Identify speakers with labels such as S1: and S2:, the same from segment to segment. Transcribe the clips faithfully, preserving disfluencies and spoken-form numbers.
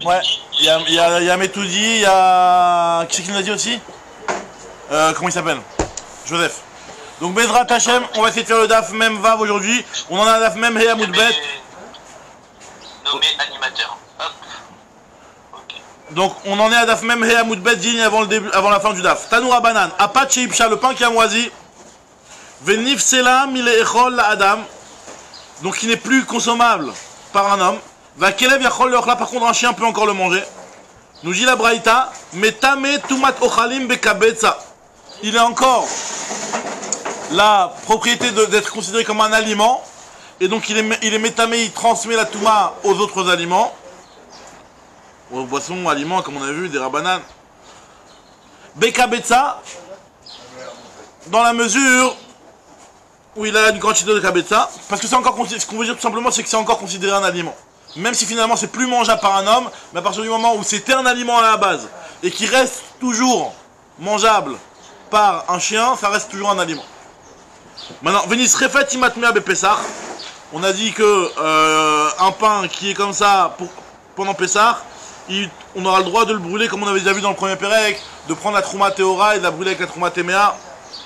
S1: Ouais, il y a, y a, y a Metoudi, il y a... Qui c'est qui nous a dit aussi euh, Comment il s'appelle Joseph. Donc Bezrat Hachem, on va essayer de faire le Daf Mem Vav aujourd'hui. On en a un Daf Mem He Amoudbet.
S2: Nommé animateur. Hop. Ok.
S1: Donc on en est à Daf Mem He Amoudbet digne avant, le début, avant la fin du Daf. Tanoura Banan, Apache Ipsha, le pain qui a moisi. Venif Selam, il est Echol la Adam. Donc il n'est plus consommable par un homme. Va Kelev Yachol le Ochla, par contre un chien peut encore le manger. Nous dit la Braïta, Metame Tumat Ochalim Bekabetza. Il est encore la propriété d'être considéré comme un aliment. Et donc il est, il est métamé, il transmet la Touma aux autres aliments. Aux boissons, aliments, comme on a vu, des rabananes. Bekabetza, dans la mesure où il a une quantité de kabetza, parce que c'est encore, ce qu'on veut dire tout simplement, c'est que c'est encore considéré un aliment. Même si finalement c'est plus mangeable par un homme, mais à partir du moment où c'était un aliment à la base, et qui reste toujours mangeable par un chien, ça reste toujours un aliment. Maintenant, Venis Refet Imatmea Bepessar, on a dit que euh, un pain qui est comme ça pour, pendant Pessar, il, on aura le droit de le brûler comme on avait déjà vu dans le premier Pérec, de prendre la Trouma Théora et de la brûler avec la Trouma Téméa.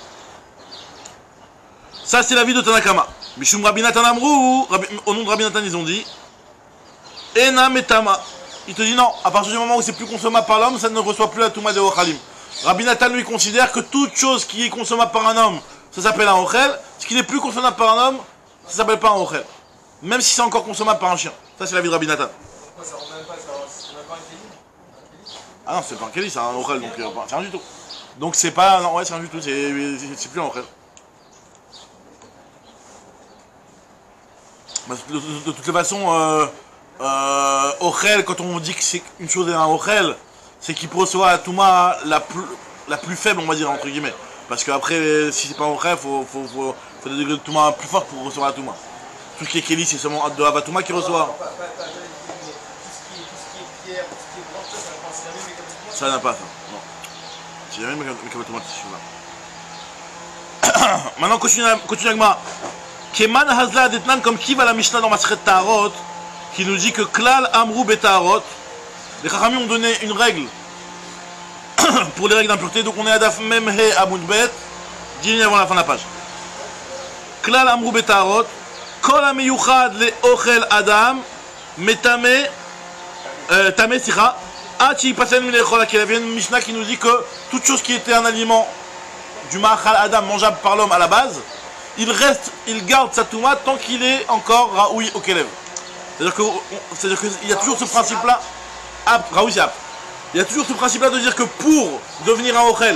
S1: Ça c'est l'avis de Tanakama. Mishum Rabbi Natan Amrou, au nom de Rabbi Natan ils ont dit Ena Metama. Il te dit non, à partir du moment où c'est plus consommable par l'homme, ça ne reçoit plus la Touma de Ochalim. Rabbi Natan lui considère que toute chose qui est consommable par un homme, ça s'appelle un Ochel. Ce qui n'est plus consommable par un homme, ça s'appelle pas un Ochel. Même si c'est encore consommable par un chien. Ça c'est l'avis de Rabbi Natan. Ah non, c'est pas un Kéli, c'est un Ochel, donc euh, c'est rien du tout. Donc c'est pas, non ouais c'est rien du tout, c'est plus un Ochel. De, de, de toutes les façons, euh, euh, Ochel, quand on dit que c'est une chose est un Ochel, c'est qu'il peut recevoir la Touma la plus, la plus faible, on va dire, entre guillemets. Parce qu'après, si c'est pas un Ochel, il faut, faut, faut, faut des degrés de Touma plus forts pour recevoir la Touma. Tout ce qui est Kéli, c'est seulement de la Touma qui reçoit. Ça n'a pas ça, non. C'est jamais mes Touma qui sont là. Maintenant, continue Agma. Keman Hazla Detnan, comme qui va la Mishnah dans Masret Taharot, qui nous dit que Klal Amrou Betaharot, les Chachamim ont donné une règle pour les règles d'impureté, donc on est à Daf Mem He Amoudbet, dix minutes avant la fin de la page. Klal Amrou Betaharot, Kol Ameyuchad le Ochel Adam, Metame, Tame Sicha, Achi Pasen Milechol Akelev. Il y a une Mishnah qui nous dit que toute chose qui était un aliment du Ma'achal Adam mangeable par l'homme à la base, il reste, il garde sa Touma tant qu'il est encore Raoui au Kelev. C'est-à-dire qu'il y a toujours ce principe-là. Raoui c'est apte. Il y a toujours ce principe-là de dire que pour devenir un Ochel,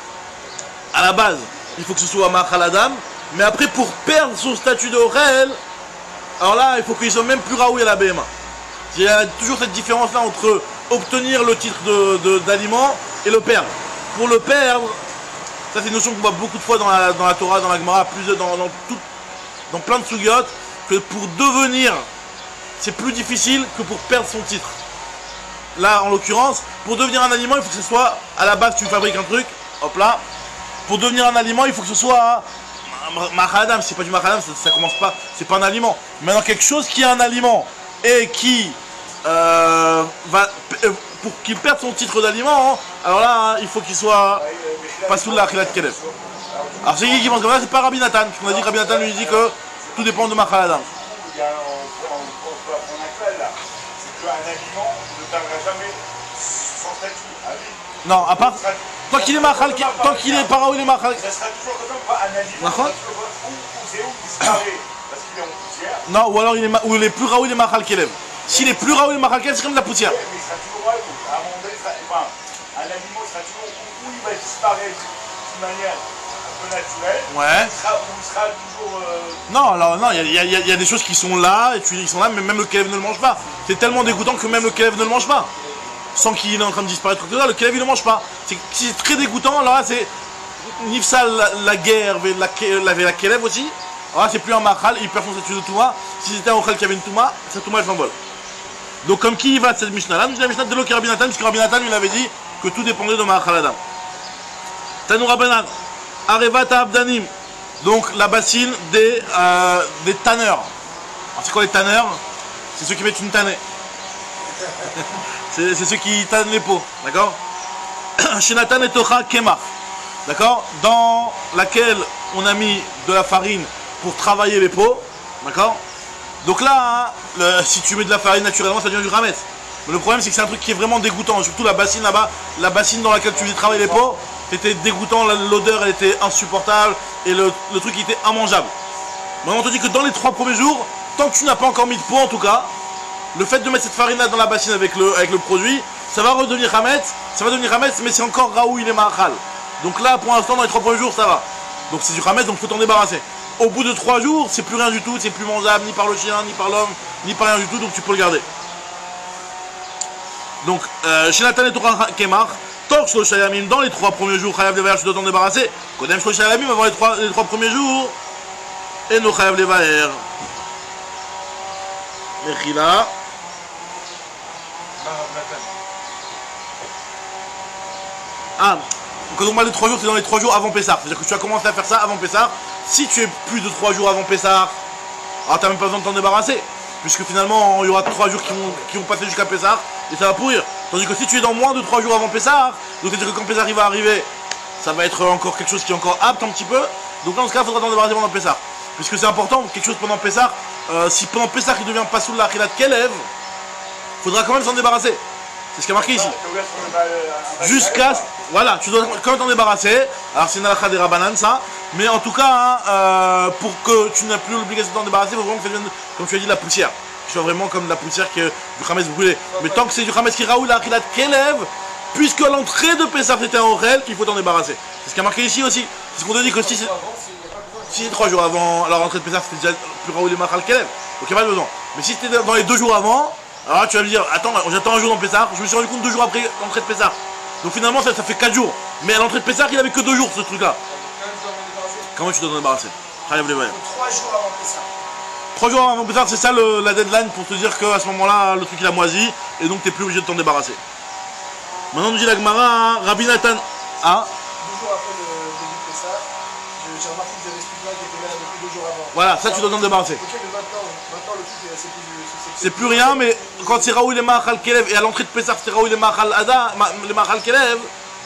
S1: à la base, il faut que ce soit Ma'achal Adam, mais après pour perdre son statut de Ochel, alors là, il faut qu'il soit même plus Raoui à la B M A. Il y a toujours cette différence-là entre obtenir le titre d'aliment de, de, et le perdre. Pour le perdre, ça c'est une notion qu'on voit beaucoup de fois dans la, dans la Torah, dans la Gemara, plus dans, dans, tout, dans plein de sugyot, que pour devenir, c'est plus difficile que pour perdre son titre. Là, en l'occurrence, pour devenir un aliment, il faut que ce soit, à la base, tu fabriques un truc, hop là. Pour devenir un aliment, il faut que ce soit Ma'achal, si c'est pas du Ma'achal, ça, ça commence pas, c'est pas un aliment. Maintenant, quelque chose qui est un aliment et qui euh, va, pour qu'il perde son titre d'aliment, hein, alors là, hein, il faut qu'il soit pas sous la Achilat Kelev. Alors c'est qui qui pense comme ça? C'est pas Rabbi Natan. On a dit que Rabbi Natan lui dit que tout dépend de Ma'achal Adam.
S3: Il y a un peut apprendre actuel là. C'est qu'un aliment ne perdra jamais son statut à vie.
S1: Non, à part. Tant qu'il est Ma'achal, tant qu'il est para ou il est Ma'achal.
S3: Ça sera toujours comme un aliment. C'est où il disparaît parce qu'il est en poussière.
S1: Non, ou alors il est, ou il est plus Raoui, il est Ma'achal Kelev. S'il est plus Raoui, il est Ma'achal Kelev, c'est comme de la poussière.
S3: Oui, mais il sera toujours Raoui. À un moment donné, ça, enfin, un aliment sera toujours où il va disparaître d'une manière un peu naturelle.
S1: Ouais.
S3: Il sera, où il sera toujours. Euh...
S1: Non, alors non, il y, y, y a des choses qui sont là, et tu dis qu'ils sont là, mais même le Kelev ne le mange pas. C'est tellement dégoûtant que même le Kelev ne le mange pas. Sans qu'il est en train de disparaître, le Kelev il ne le mange pas. C'est très dégoûtant, alors là c'est Nifsal la, la guerre avec la, la, la Kelev aussi. Alors là c'est plus un Ma'achal, il perd son statut de Touma. Si c'était un Ochel qui avait une Touma, sa Touma elle s'envole. Donc comme qui y va de cette Mishnah là? Nous dit la Mishnah de l'Ok Rabbi Natan, puisque Rabbi Natan lui avait dit que tout dépendait de Ma'achal Adam. Tanou Rabbanan, Arevat Abdanim, donc la bassine des, euh, des tanneurs. Alors c'est quoi les tanneurs? C'est ceux qui mettent une tannée. C'est ceux qui tannent les pots, d'accord? Chez Nathan et Torah Kemach, d'accord? Dans laquelle on a mis de la farine pour travailler les pots, d'accord? Donc là, hein, le, si tu mets de la farine naturellement, ça devient du Hametz. Mais le problème, c'est que c'est un truc qui est vraiment dégoûtant. Surtout la bassine là-bas, la bassine dans laquelle tu faisais travailler les pots, c'était dégoûtant, l'odeur elle était insupportable et le, le truc il était immangeable. Maintenant on te dit que dans les trois premiers jours, tant que tu n'as pas encore mis de pot en tout cas, le fait de mettre cette farine là dans la bassine avec le, avec le produit, ça va redevenir Hametz, ça va devenir Hametz, mais c'est encore Raoui les Mahal. Donc là pour l'instant dans les trois premiers jours ça va. Donc c'est du Hametz, donc il faut t'en débarrasser. Au bout de trois jours, c'est plus rien du tout, c'est plus mangeable ni par le chien, ni par l'homme, ni par rien du tout, donc tu peux le garder. Donc, chez Nathan et Torah Kemach, Torch lo Shayamim, dans les trois premiers jours, Chayav Levaer, tu dois t'en débarrasser. Kodem Shlo Shayamim, avant les trois, les trois premiers jours, et no Chayav Levaer. Mechila. Ah, quand on parle de trois jours, c'est dans les trois jours avant Pessah. C'est-à-dire que tu as commencé à faire ça avant Pessah. Si tu es plus de trois jours avant Pessah, alors tu n'as même pas besoin de t'en débarrasser. Puisque finalement, il y aura trois jours qui vont, qui vont passer jusqu'à Pessah et ça va pourrir. Tandis que si tu es dans moins de trois jours avant Pessah, donc c'est-à-dire que quand Pessah va arriver, ça va être encore quelque chose qui est encore apte un petit peu. Donc dans ce cas, il faudra t'en débarrasser pendant Pessah. Puisque c'est important, quelque chose pendant Pessah, euh, si pendant Pessah il devient pas sous la Achilat Kelev, il faudra quand même s'en débarrasser. C'est ce qui est marqué ici. Jusqu'à... Voilà, tu dois quand même t'en débarrasser. Alors c'est une halakha des Rabbanan ça. Mais en tout cas, hein, euh, pour que tu n'aies plus l'obligation de t'en débarrasser, il faut vraiment que ça devienne, comme tu as dit, de la poussière. Que ce soit vraiment comme de la poussière que du Hametz brûlé. Mais tant que c'est du Hametz qui raoule la Achilat Kelev, puisque l'entrée de Pessah c'était un Orel, qu'il faut t'en débarrasser. C'est ce qui est marqué ici aussi. C'est ce qu'on te dit que si c'est... Si c'est trois jours avant la rentrée de Pessah, c'était déjà plus raoulé Machal Kelev. Donc il n'y a pas besoin. Mais si c'était dans les deux jours avant, alors tu vas me dire, attends, j'attends un jour dans Pessah, je me suis rendu compte deux jours après l'entrée de Pessah. Donc finalement ça, ça fait quatre jours. Mais à l'entrée de Pessah, il avait que deux jours ce truc là. Comment tu dois t'en débarrasser? trois jours
S4: avant Pessah.
S1: trois jours avant Pessah, c'est ça le, la deadline pour te dire qu'à ce moment-là, le truc il a moisi et donc tu n'es plus obligé de t'en débarrasser. Maintenant nous dit la Gemara, Rabbi Nathan. Ah
S4: Deux jours après le début de Pessah, j'ai remarqué que vous avez expliqué qu'il était malade depuis deux jours avant.
S1: Voilà, ça tu dois t'en débarrasser.
S4: Ok, mais maintenant, maintenant le truc c'est plus.
S1: C'est plus rien, mais quand c'est Raoul et Mahal Kelev, et à l'entrée de Pessah c'est Raoul et Mahal Ada, les Mahal Kelev,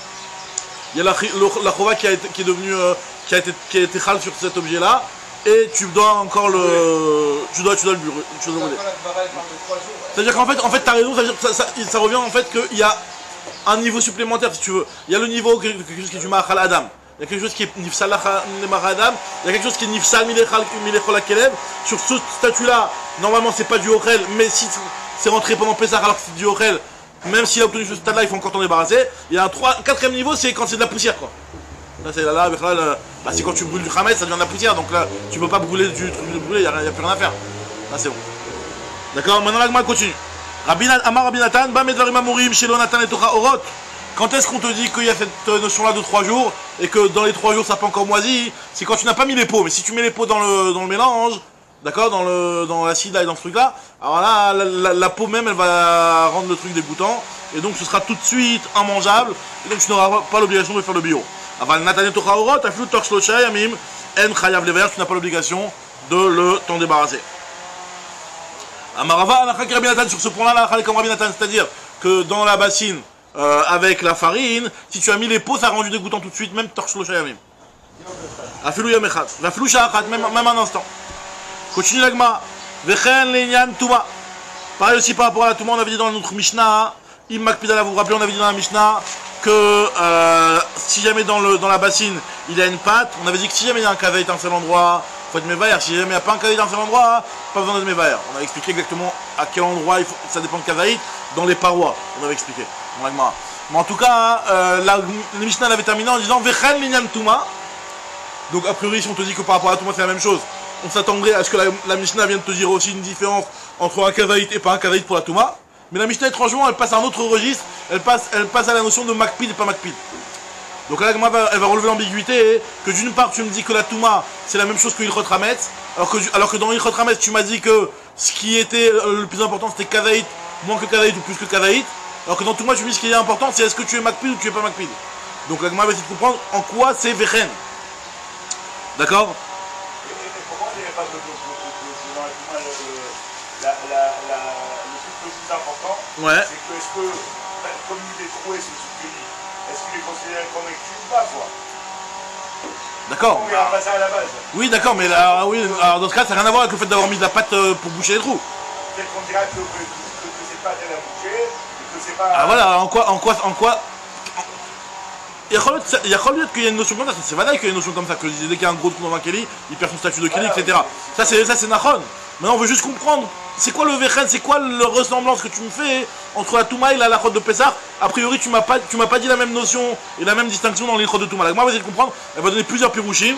S1: il y a la, la chova qui, a été, qui est devenue, euh, qui a été, qui a été chal sur cet objet-là, et tu dois encore le, tu dois, tu dois le brûler. C'est-à-dire qu'en fait, en fait, t'as raison, ça, ça, ça, ça revient en fait qu'il y a un niveau supplémentaire si tu veux. Il y a le niveau quelque chose qui est du Mahal Adam. Il y a quelque chose qui est Nifsal Adam, il y a quelque chose qui est Nifsal Milechol Kelev. Sur ce statut-là, normalement c'est pas du Orel, mais si c'est rentré pendant Pessah alors que c'est du Orel, même s'il a obtenu ce stade-là, il faut encore t'en débarrasser. Il y a un, trois, un quatrième niveau, c'est quand c'est de la poussière quoi. Là c'est là, là, là, là bah, c'est quand tu brûles du Hametz, ça devient de la poussière, donc là tu peux pas brûler du truc de brûler, il n'y a, a plus rien à faire. Là c'est bon. D'accord, maintenant la Gemara continue. Amar Rabbi Nathan, Ba Medvarim Amorim, Shelo Nathan et Torah Orot. Quand est-ce qu'on te dit qu'il y a cette notion-là de trois jours et que dans les trois jours ça peut encore moisi? C'est quand tu n'as pas mis les pots. Mais si tu mets les pots dans le, dans le mélange, d'accord, dans le dans l'acide là et dans ce truc-là, alors là, la, la, la peau même elle va rendre le truc dégoûtant et donc ce sera tout de suite immangeable et donc tu n'auras pas l'obligation de faire le bio. Aval Nathan Torah Orot, Aflu Torch Lo Shayamim, En Chayav Levaer, tu n'as pas l'obligation de le t'en débarrasser. Amarava Alachak Rabbi Nathan, sur ce point-là, la comme Rabbi Nathan, c'est-à-dire que dans la bassine, Euh, avec la farine, si tu as mis les pots, ça a rendu dégoûtant tout de suite, même torch lo shayamim. Afilou yamechat, afilou sha'achat, même même un instant. Continue l'agma. Vechen le'inyan tuma. Pareil aussi par rapport à la tuma, on avait dit dans notre Mishnah, im makpidala, vous vous rappelez, on avait dit dans la Mishnah que euh, si jamais dans le dans la bassine il y a une pâte, on avait dit que si jamais il y a un kaveït dans un seul endroit, il faut être mévaïr. Si jamais il n'y a pas un kaveït dans un seul endroit, pas besoin d'être mévaïr. On a expliqué exactement à quel endroit il faut, ça dépend de kaveït, dans les parois. On avait expliqué. Mais en tout cas, euh, la, la Mishnah l'avait terminé en disant Vechen linyan tuma. Donc a priori, si on te dit que par rapport à la tuma c'est la même chose, on s'attendrait à ce que la, la Mishnah vienne te dire aussi une différence entre un kavaït et pas un kavaït pour la tuma. Mais la Mishnah, étrangement, elle passe à un autre registre, elle passe, elle passe à la notion de makpid et pas makpid. Donc là, elle va relever l'ambiguïté que d'une part, tu me dis que la tuma c'est la même chose que Ilchot Hametz, alors que, alors que dans Ilchot Hametz, tu m'as dit que ce qui était le plus important c'était kavaït, moins que kavaït ou plus que kavaït. Alors que dans tout moi, je me dis ce qui est important, c'est est-ce que tu es makpid ou tu es pas makpid. Donc la Gemara va essayer de comprendre en quoi c'est vechen. D'accord?
S3: Et pourquoi il n'y avait pas de dans la Touma la, la, la, le truc le plus important,
S1: Ouais.
S3: c'est que, est-ce que, comme il est troué ce Tsukeli, est-ce qu'il est considéré comme actif ou pas, quoi?
S1: D'accord.
S3: On verra pas ça à la base.
S1: Oui, d'accord, mais là, oui, alors dans ce cas, ça n'a rien à voir avec le fait d'avoir mis de la pâte euh, pour boucher les trous.
S3: Peut-être qu'on dira que, que, que, que c'est pas elle a bouché, et que c'est pas...
S1: Ah voilà, en quoi, en quoi, en quoi... Il y a qu'il y a une notion comme ça, c'est valable qu'il y a une notion comme ça, que dès qu'il y a un gros trou dans un Kelly, il perd son statut de Kelly,
S3: Voilà,
S1: et cetera. Ça c'est ça c'est Nahon. Maintenant on veut juste comprendre, c'est quoi le Vechen, c'est quoi la ressemblance que tu me fais entre la Touma et la Lachot de Pessah. A priori tu m'as pas, tu m'as pas dit la même notion et la même distinction dans l'intro de Touma. La Gemara va essayer de comprendre, elle va donner plusieurs pirouchim.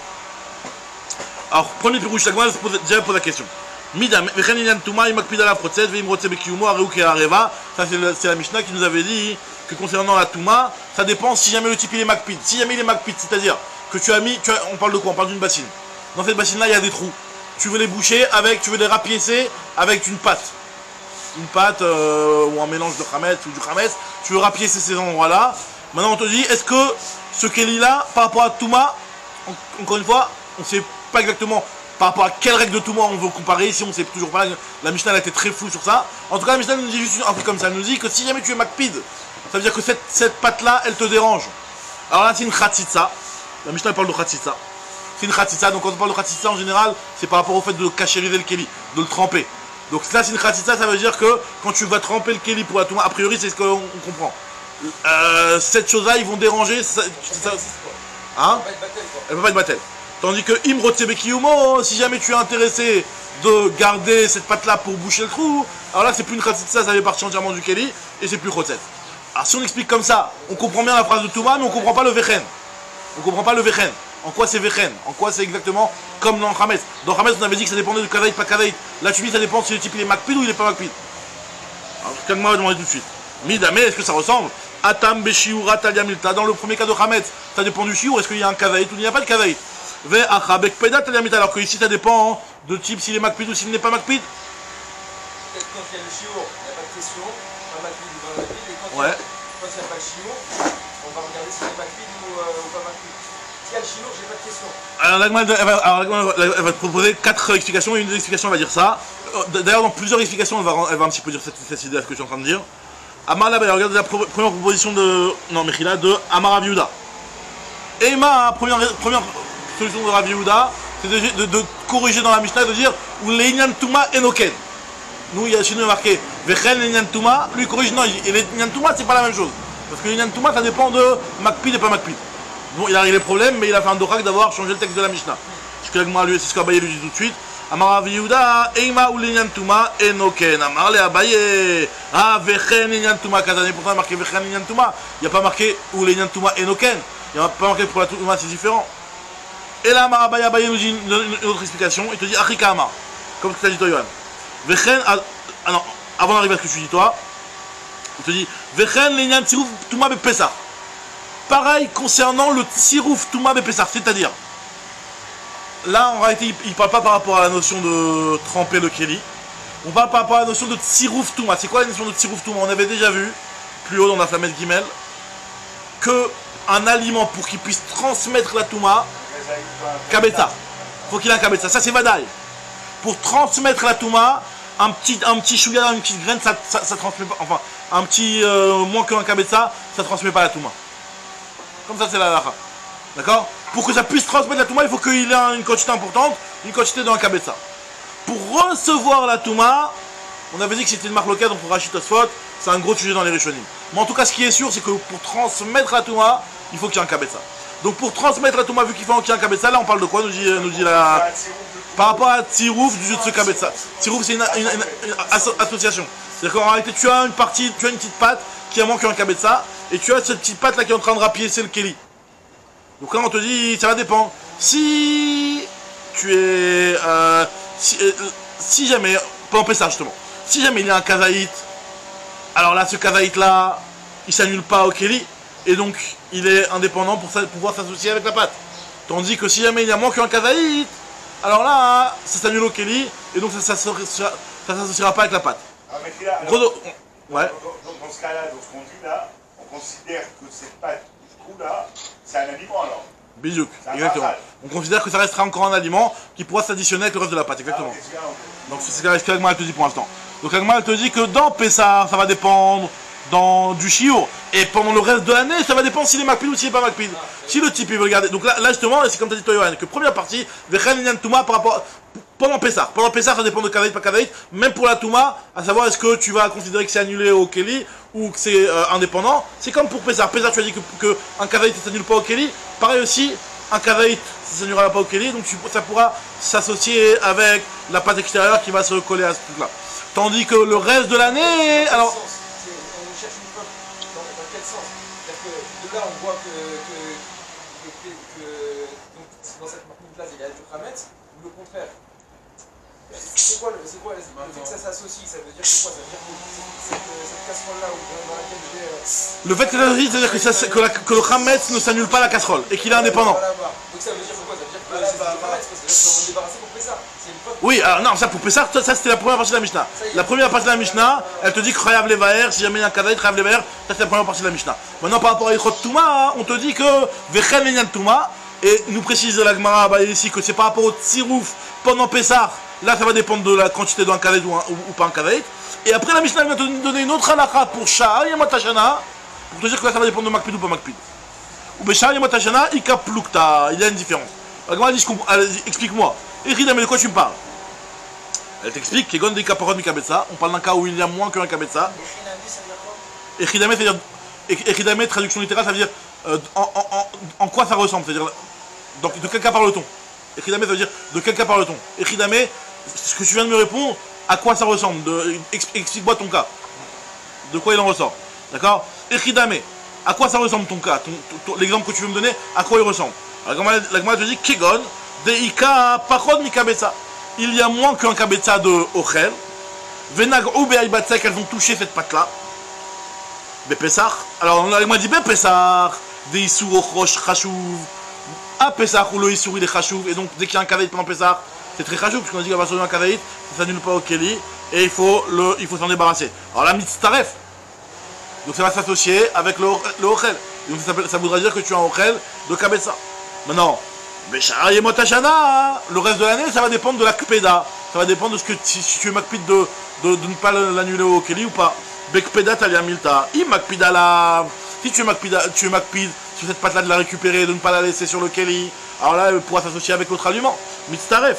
S1: Alors premier pirouch, la Gemara se pose déjà pose la question. Midam, Vechen Inyan Touma, il makpid ala protzet, veim rotze bekiyumo, areu ke areva. Ça c'est la Mishnah qui nous avait dit que concernant la Touma, ça dépend si jamais le type il est makpid. Si jamais il est makpid, c'est-à-dire que tu as mis, tu as, on parle de quoi? On parle d'une bassine. Dans cette bassine-là, il y a des trous. Tu veux les boucher avec, tu veux les rapiécer avec une pâte. Une pâte euh, ou un mélange de khametz ou du khametz. Tu veux rapiécer ces endroits-là. Maintenant, on te dit, est-ce que ce Kelly-là, par rapport à Touma, en, encore une fois, on ne sait pas exactement par rapport à quelle règle de Touma on veut comparer. Ici, on ne sait toujours pas. La Mishnah elle a été très floue sur ça. En tout cas, la Mishnah nous dit juste un truc comme ça. Elle nous dit que si jamais tu es makpid, ça veut dire que cette, cette pâte-là, elle te dérange. Alors là, c'est une khatsitsa. La Mishnah elle parle de khatsitsa. C'est une khatsitsa. Donc quand on parle de khatsitsa, en général, c'est par rapport au fait de cachériser le keli, de le tremper. Donc là, c'est une khatsitsa, ça veut dire que quand tu vas tremper le keli pour la touma, a priori, c'est ce qu'on comprend. Euh, cette chose-là, ils vont déranger. Ça, ça, hein? Elle peut pas être battel. Tandis que Imro Tsebekiyumo, si jamais tu es intéressé de garder cette pâte-là pour boucher le trou, alors là, c'est plus une khatsitsa, ça fait partie entièrement du keli et c'est plus chotset. Alors si on explique comme ça, on comprend bien la phrase de Touma, mais on comprend pas le Vechen. On comprend pas le Vechen. En quoi c'est Vechen? En quoi c'est exactement comme dans Khametz? Dans Khametz, on avait dit que ça dépendait de Kadaït, pas Kadaït. Là, tu dis ça dépend si le type il est Makpid ou il est pas Makpid. Alors, quelqu'un va demander tout de suite. Midame, est-ce que ça ressemble? Atam Beshiura Taliamilta. Dans le premier cas de Khametz, ça dépend du shiur. Est-ce qu'il y a un Kadaït ou il n'y a pas de Kadaït? Ve Achabek Peda Taliamilta. Alors que ici, ça dépend de type s'il est Makpid ou s'il n'est pas Makpid.
S4: Peut-être quand il y a le shiur, il n'y a pas de question, pas Makpid ou pas Makpid, et quand,
S1: Ouais.
S4: il n'y a pas de shiur, on va regarder si c'est Makpid ou, euh, ou pas Makpid. S'il y a le shiur, j'ai pas de question.
S1: Alors la Gemara, elle va, alors, la Gemara, elle va te proposer quatre explications, et une des explications elle va dire ça. D'ailleurs dans plusieurs explications elle va, elle va un petit peu dire cette, cette idée à ce que je suis en train de dire. Amar là, regarde la pro, première proposition de, non Mechila, de Amar Rav Yehuda. Ema, première, première solution de Rav Yehuda, c'est de, de, de corriger dans la Mishnah, de dire ou l'Einyan Touma Enoken. Nous, il y a chez nous marqué Vechen l'Einyan Touma, lui corrige, non, et l'Einyan Touma c'est pas la même chose. Parce que l'Einyan Touma ça dépend de Makpid et pas Makpid. Bon, il a réglé les problèmes, mais il a fait un dorak d'avoir changé le texte de la Mishnah. Ce que l'Agma lui, c'est ce qu'Abaye lui dit tout de suite. Amar Rav Yehuda, Eima ou l'Inyan Touma, Enoken. Amar le Abaye, Ah, Vechen l'Inyan Touma, Kazané. Pourtant, il a marqué Vechen l'Inyan Touma. Il n'y a pas marqué ou l'Inyan Touma, Enoken. Il n'y a pas marqué pour la Touma, c'est différent. Et là, Amar Abaye, Abaye nous dit une, une autre explication. Il te dit Achika Amar. Comme ce que tu as dit toi, Yohan. Vechen, ah non, avant d'arriver à ce que tu dis toi, il te dit Vechen l'Inyan Touma, Bepesach. Pareil concernant le Tsirouf Touma Bepessar, c'est-à-dire, là en réalité il ne parle pas par rapport à la notion de tremper le Keli, on parle par rapport à la notion de Tsirouf Touma. C'est quoi la notion de Tsirouf Touma? On avait déjà vu, plus haut dans la Flamet Gimel, que un aliment pour qu'il puisse transmettre la Touma, Kabetza, faut qu'il ait un Kabetza, ça c'est Vadaï. Pour transmettre la Touma, un petit, un petit chouïa, une petite graine, ça, ça, ça transmet pas, enfin, un petit, euh, moins qu'un Kabetza, ça transmet pas la Touma. Comme ça, c'est la halakha. D'accord? Pour que ça puisse transmettre la Touma, il faut qu'il ait une quantité importante, une quantité dans un kabetza. Pour recevoir la Touma, on avait dit que c'était une marque locale, donc pour Rachid Tosfot, c'est un gros sujet dans les Rishonim. Mais en tout cas, ce qui est sûr, c'est que pour transmettre la Touma, il faut qu'il y ait un kabetza. Donc pour transmettre la Touma, vu qu'il faut qu'il y ait un kabetza, là on parle de quoi? Nous dit, nous dit la... Par rapport à Tsirouf du jeu de ce kabetza. Tsirouf, c'est une, une, une, une asso association. C'est-à-dire qu'en réalité, tu as une partie, tu as une petite pâte qui a manqué un kabetza, et tu as cette petite pâte là qui est en train de rapiécer le Keli. Donc là on te dit, ça va dépendre. Si tu es... Euh, si, euh, si jamais, pas en ça justement, si jamais il y a un kazaït, alors là ce kazaït là, il s'annule pas au Keli, et donc il est indépendant pour ça, pouvoir s'associer avec la pâte. Tandis que si jamais il y a moins qu'un kazaït, alors là, ça s'annule au Keli, et donc ça ne s'associera pas avec la pâte.
S3: Ah, mais là, alors,
S1: Gros, ouais.
S3: dans, dans, dans ce cas-là, dans ce qu'on dit là, on considère que cette pâte du trou là, c'est un aliment alors.
S1: Bizouk,
S3: C'est un
S1: exactement.
S3: passage.
S1: On considère que ça restera encore un aliment qui pourra s'additionner avec le reste de la pâte, exactement.
S3: Ah, ok, c'est bien, ok.
S1: Donc c'est ce qu'Agma elle te dit pour l'instant. Donc Agma elle te dit que dans Pessah, ça va dépendre dans du chiour. Et pendant le reste de l'année, ça va dépendre s'il est Makpid ou s'il n'est pas Makpid. Si le type il veut regarder. Donc là, là justement, c'est comme tu as dit toi Yohan, que première partie, Vechen Inyan Touma par rapport. Pendant Pessah. Pendant Pessah, ça dépend de Kadaït, pas Kadaït. Même pour la Touma, à savoir est-ce que tu vas considérer que c'est annulé au Keli ou que c'est euh, indépendant. C'est comme pour Pessah. Pessah, tu as dit que, que un Kadaït ça s'annule pas au Keli. Pareil aussi, un Kadaït ça s'annulera pas au Keli. Donc tu, ça pourra s'associer avec la pâte extérieure qui va se coller à ce truc-là. Tandis que le reste de l'année. Alors.
S4: On cherche une preuve. Dans, dans quel sens? C'est-à-dire que de là, on voit que, que, que, que, que donc, dans cette marque-là, il y a du Hametz, ou le contraire. C'est quoi, le, c'est quoi le fait que ça s'associe? Ça veut dire que quoi? Ça veut dire que cette, cette casserole-là dans laquelle j'ai. Euh,
S1: le fait que ça s'associe, c'est-à-dire que, ça, que, la, que le Hametz ne s'annule pas la casserole et qu'il est indépendant.
S4: Voilà, bah. Donc ça veut dire quoi? Ça veut dire que c'est du Hametz, parce que là, tu vas me débarrasser pour Pessah. C'est une preuve.
S1: Oui, alors non, ça pour Pessah, ça c'était la première partie de la Mishnah. La première partie de la Mishnah, elle te dit que Chayav Levaer, si jamais il y a un Kadaït, Chayav Levaer, ça c'est la première partie de la Mishnah. Maintenant par rapport à Ichot Touma, on te dit que Vechen Enyan Touma, et nous précise la Gemara bah, ici que c'est par rapport au Tsirouf pendant Pessah, là ça va dépendre de la quantité d'un Kadaït ou, un, ou, ou pas un Kadaït. Et après la Mishnah vient te donner une autre halakha pour Shah Yamatashana, pour te dire que là ça va dépendre de Makpid ou pas Makpid. Ou Beshah Yamatashana, Ika Plukta, il y a une différence. La Gemara dit, explique-moi, Eridam, de quoi tu me parles? Elle t'explique que Gonde Kaparod Mikabetsa, on parle d'un cas où il y a moins qu'un Kabetsa. Echidame, c'est-à-dire. Echidame, traduction littérale, ça veut dire euh, en, en, en, en quoi ça ressemble, c'est-à-dire. Donc, de quel cas parle-t-on? Echidame, ça veut dire de quel cas parle-t-on? Echidame, ce que tu viens de me répondre, à quoi ça ressemble? De, explique-moi ton cas. De quoi il en ressort? D'accord? Echidame, à quoi ça ressemble ton cas? ton, ton, L'exemple que tu veux me donner, à quoi il ressemble? La Gemara te dit Kegon, Deika Parod Mikabetsa. Il y a moins qu'un kabetza de Ochel. Venag ou Be'aybatzek, elles ont touché cette pâte-là. Bepessar. Alors, on m'a dit Bepessar. Des Issour Ochrosh Chachouv. À Pessar, où le Issour il est Chachouv. Et donc, dès qu'il y a un kadaït pendant Pessar, c'est très Chachouv, puisqu'on a dit qu'il va sauver un kadaït, ça s'annule pas au Keli. Et il faut le, il faut s'en débarrasser. Alors, la mitztaref. Donc, ça va s'associer avec le, le Ochel. Donc, ça, ça voudra dire que tu as un Ochel de kabetza. Maintenant. Mais le reste de l'année, ça va dépendre de la kpeda. Ça va dépendre de ce que si, si tu es makpid de, de, de ne pas l'annuler au Keli ou pas. Bekpeda talia milta. I makpida la. Si tu es makpid, tu es makpid sur cette pâte-là de la récupérer, de ne pas la laisser sur le Keli. Alors là, elle pourra s'associer avec l'autre aliment. Mitztaref.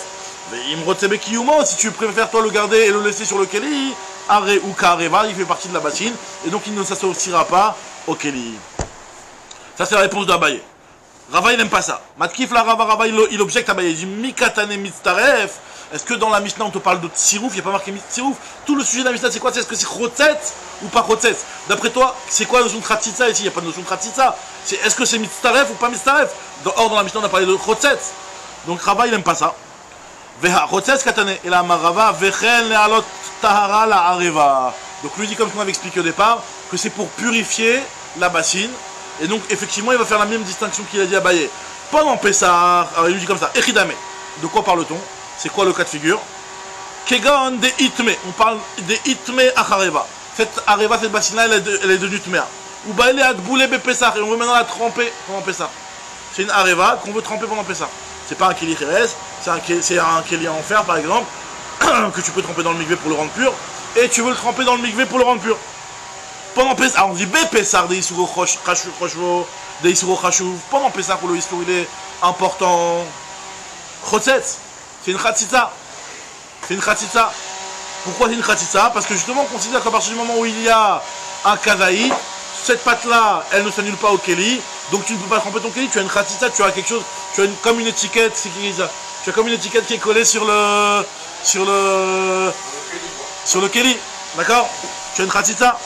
S1: Si tu préfères toi le garder et le laisser sur le Keli, Are ou Kareva, il fait partie de la bassine. Et donc il ne s'associera pas au Keli. Ça, c'est la réponse d'Abaye. Rava il n'aime pas ça. Matkif la Rava, Rava il, il objecte à Abaye. Il dit Mikatane mitztaref. Est-ce que dans la Mishnah on te parle de tsirouf? Il n'y a pas marqué tsirouf. Tout le sujet de la Mishnah c'est quoi? Est-ce que c'est chotzet ou pas chotzet? D'après toi, c'est quoi la notion de kratitsa ici? Il n'y a pas de notion de kratitsa. Est-ce que c'est mitztaref ou pas mitztaref? Or dans la Mishnah on a parlé de chotzet. Donc Rava il n'aime pas ça. Veha chotzet katane. Et là Rava vechen le'alot tahara la areva. Donc lui dit comme on avait expliqué au départ que c'est pour purifier la bassine. Et donc, effectivement, il va faire la même distinction qu'il a dit à Abaye. Pendant Pessah, alors il lui dit comme ça, Echidame. De quoi parle-t-on? C'est quoi le cas de figure? Kegon de Itme. On parle de Itme Achareva. Cette Areva, cette bassine-là, elle est de, elle est de Nutmea. Ou Baile Adboule Be Pessah. Et on veut maintenant la tremper pendant Pessah. C'est une Areva qu'on veut tremper pendant Pessah. C'est pas un Keli Jerez, c'est un, un Keli en fer, par exemple, que tu peux tremper dans le mikvé pour le rendre pur. Et tu veux le tremper dans le mikvé pour le rendre pur. Pendant Pessah, on dit Bepessar des Issouro Chachouv, des Issouro Chachouv. Pendant Pessah, où le Issour il est important. Chotzetz, c'est une Khatsitsa. C'est une Khatsitsa. Pourquoi c'est une Khatsitsa? Parce que justement, on considère qu'à partir du moment où il y a un Kadaït, cette pâte-là, elle ne s'annule pas au Keli. Donc tu ne peux pas tremper ton Keli. Tu as une Khatsitsa, tu as quelque chose, tu as une, comme une étiquette, c'est qui ça? Tu as comme une étiquette qui est collée sur le. sur le. sur le Keli. D'accord? Tu as une Khatsitsa.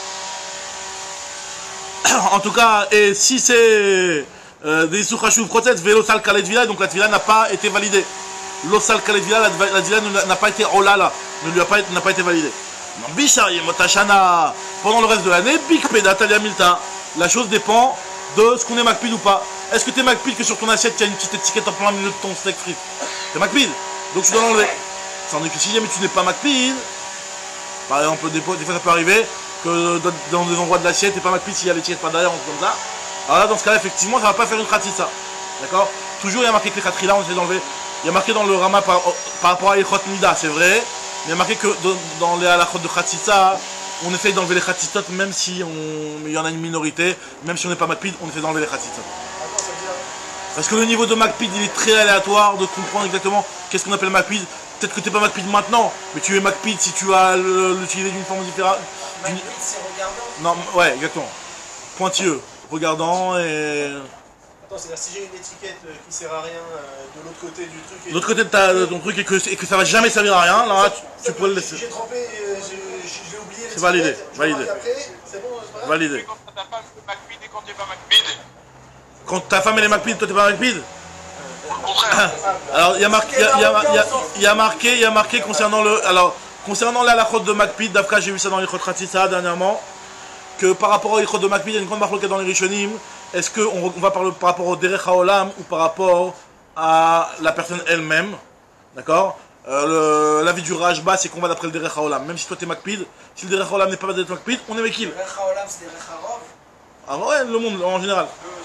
S1: En tout cas, et si c'est euh, des Soukhachouv Protest, Vélosal Kalet Vila, donc la Tvila n'a pas été validée. L'Osal Kalet Vila, la, la Tvila n'a pas été Olala, ne lui a pas, n'a pas été validée. Non, Bishari Motashana, pendant le reste de l'année, Big Peda Talia Milta. La chose dépend de ce qu'on est Makpid ou pas. Est-ce que tu es Makpid que sur ton assiette, il y a une petite étiquette en plein milieu de ton steak frit? Tu es Makpid, donc tu dois l'enlever. Tandis que si jamais tu n'es pas Makpid, par exemple, des fois, des fois ça peut arriver que dans des endroits de l'assiette, et pas Makpid s'il y a l'étiquette pas derrière, comme ça. Alors là, dans ce cas-là, effectivement, ça va pas faire une kratitsa. D'accord. Toujours il y a marqué que les khatrila, on essaie d'enlever. Il y a marqué dans le Rama par, par rapport à Echot Nida, c'est vrai. Mais il y a marqué que dans les halachot de Khatsitsa, on essaye d'enlever les Khatsitot même si on, il y en a une minorité, même si on n'est pas Makpid, on essaie d'enlever les Khatsitot. Parce que le niveau de Makpid, il est très aléatoire de comprendre exactement qu'est-ce qu'on appelle Makpid. Peut-être que tu n'es pas Makpid maintenant, mais tu es Makpid si tu as l'utilisé d'une forme différente.
S4: Makpid, c'est regardant.
S1: Non, ouais, exactement. Pointilleux, regardant et...
S5: Attends, c'est-à-dire si j'ai une étiquette euh, qui sert à rien euh, de l'autre côté du truc...
S1: De l'autre côté de, ta, de ton truc et que, et que ça va jamais servir à rien, là, tu, tu peux le laisser.
S5: J'ai trempé, euh, j'ai oublié...
S1: C'est validé, validé.
S5: C'est bon, c'est pas grave.
S1: Validé.
S2: Quand ta femme est Macbid et quand tu n'es pas Macbid.
S1: Quand ta femme elle est Makpid, toi t'es pas Makpid?
S2: Au contraire.
S1: Alors il y a marqué, il y a, il y a, il y a, il y a marqué, il y a marqué concernant le, alors concernant la halachot de Makpid, d'Afka j'ai vu ça dans l'Ichot Khatsitsa dernièrement, que par rapport au Ichot de Makpid, il y a une grande marque dans les Rishonim. Est-ce qu'on on va parler par rapport au Derech HaOlam ou par rapport à la personne elle-même, d'accord? euh, L'avis du Rajba c'est qu'on va d'après le Derech HaOlam, même si toi t'es Makpid, si le Derech HaOlam n'est pas Makpid, on est Mekil.
S4: Le Derech HaOlam, c'est Derech HaRov.
S1: Ah ouais, le monde en général.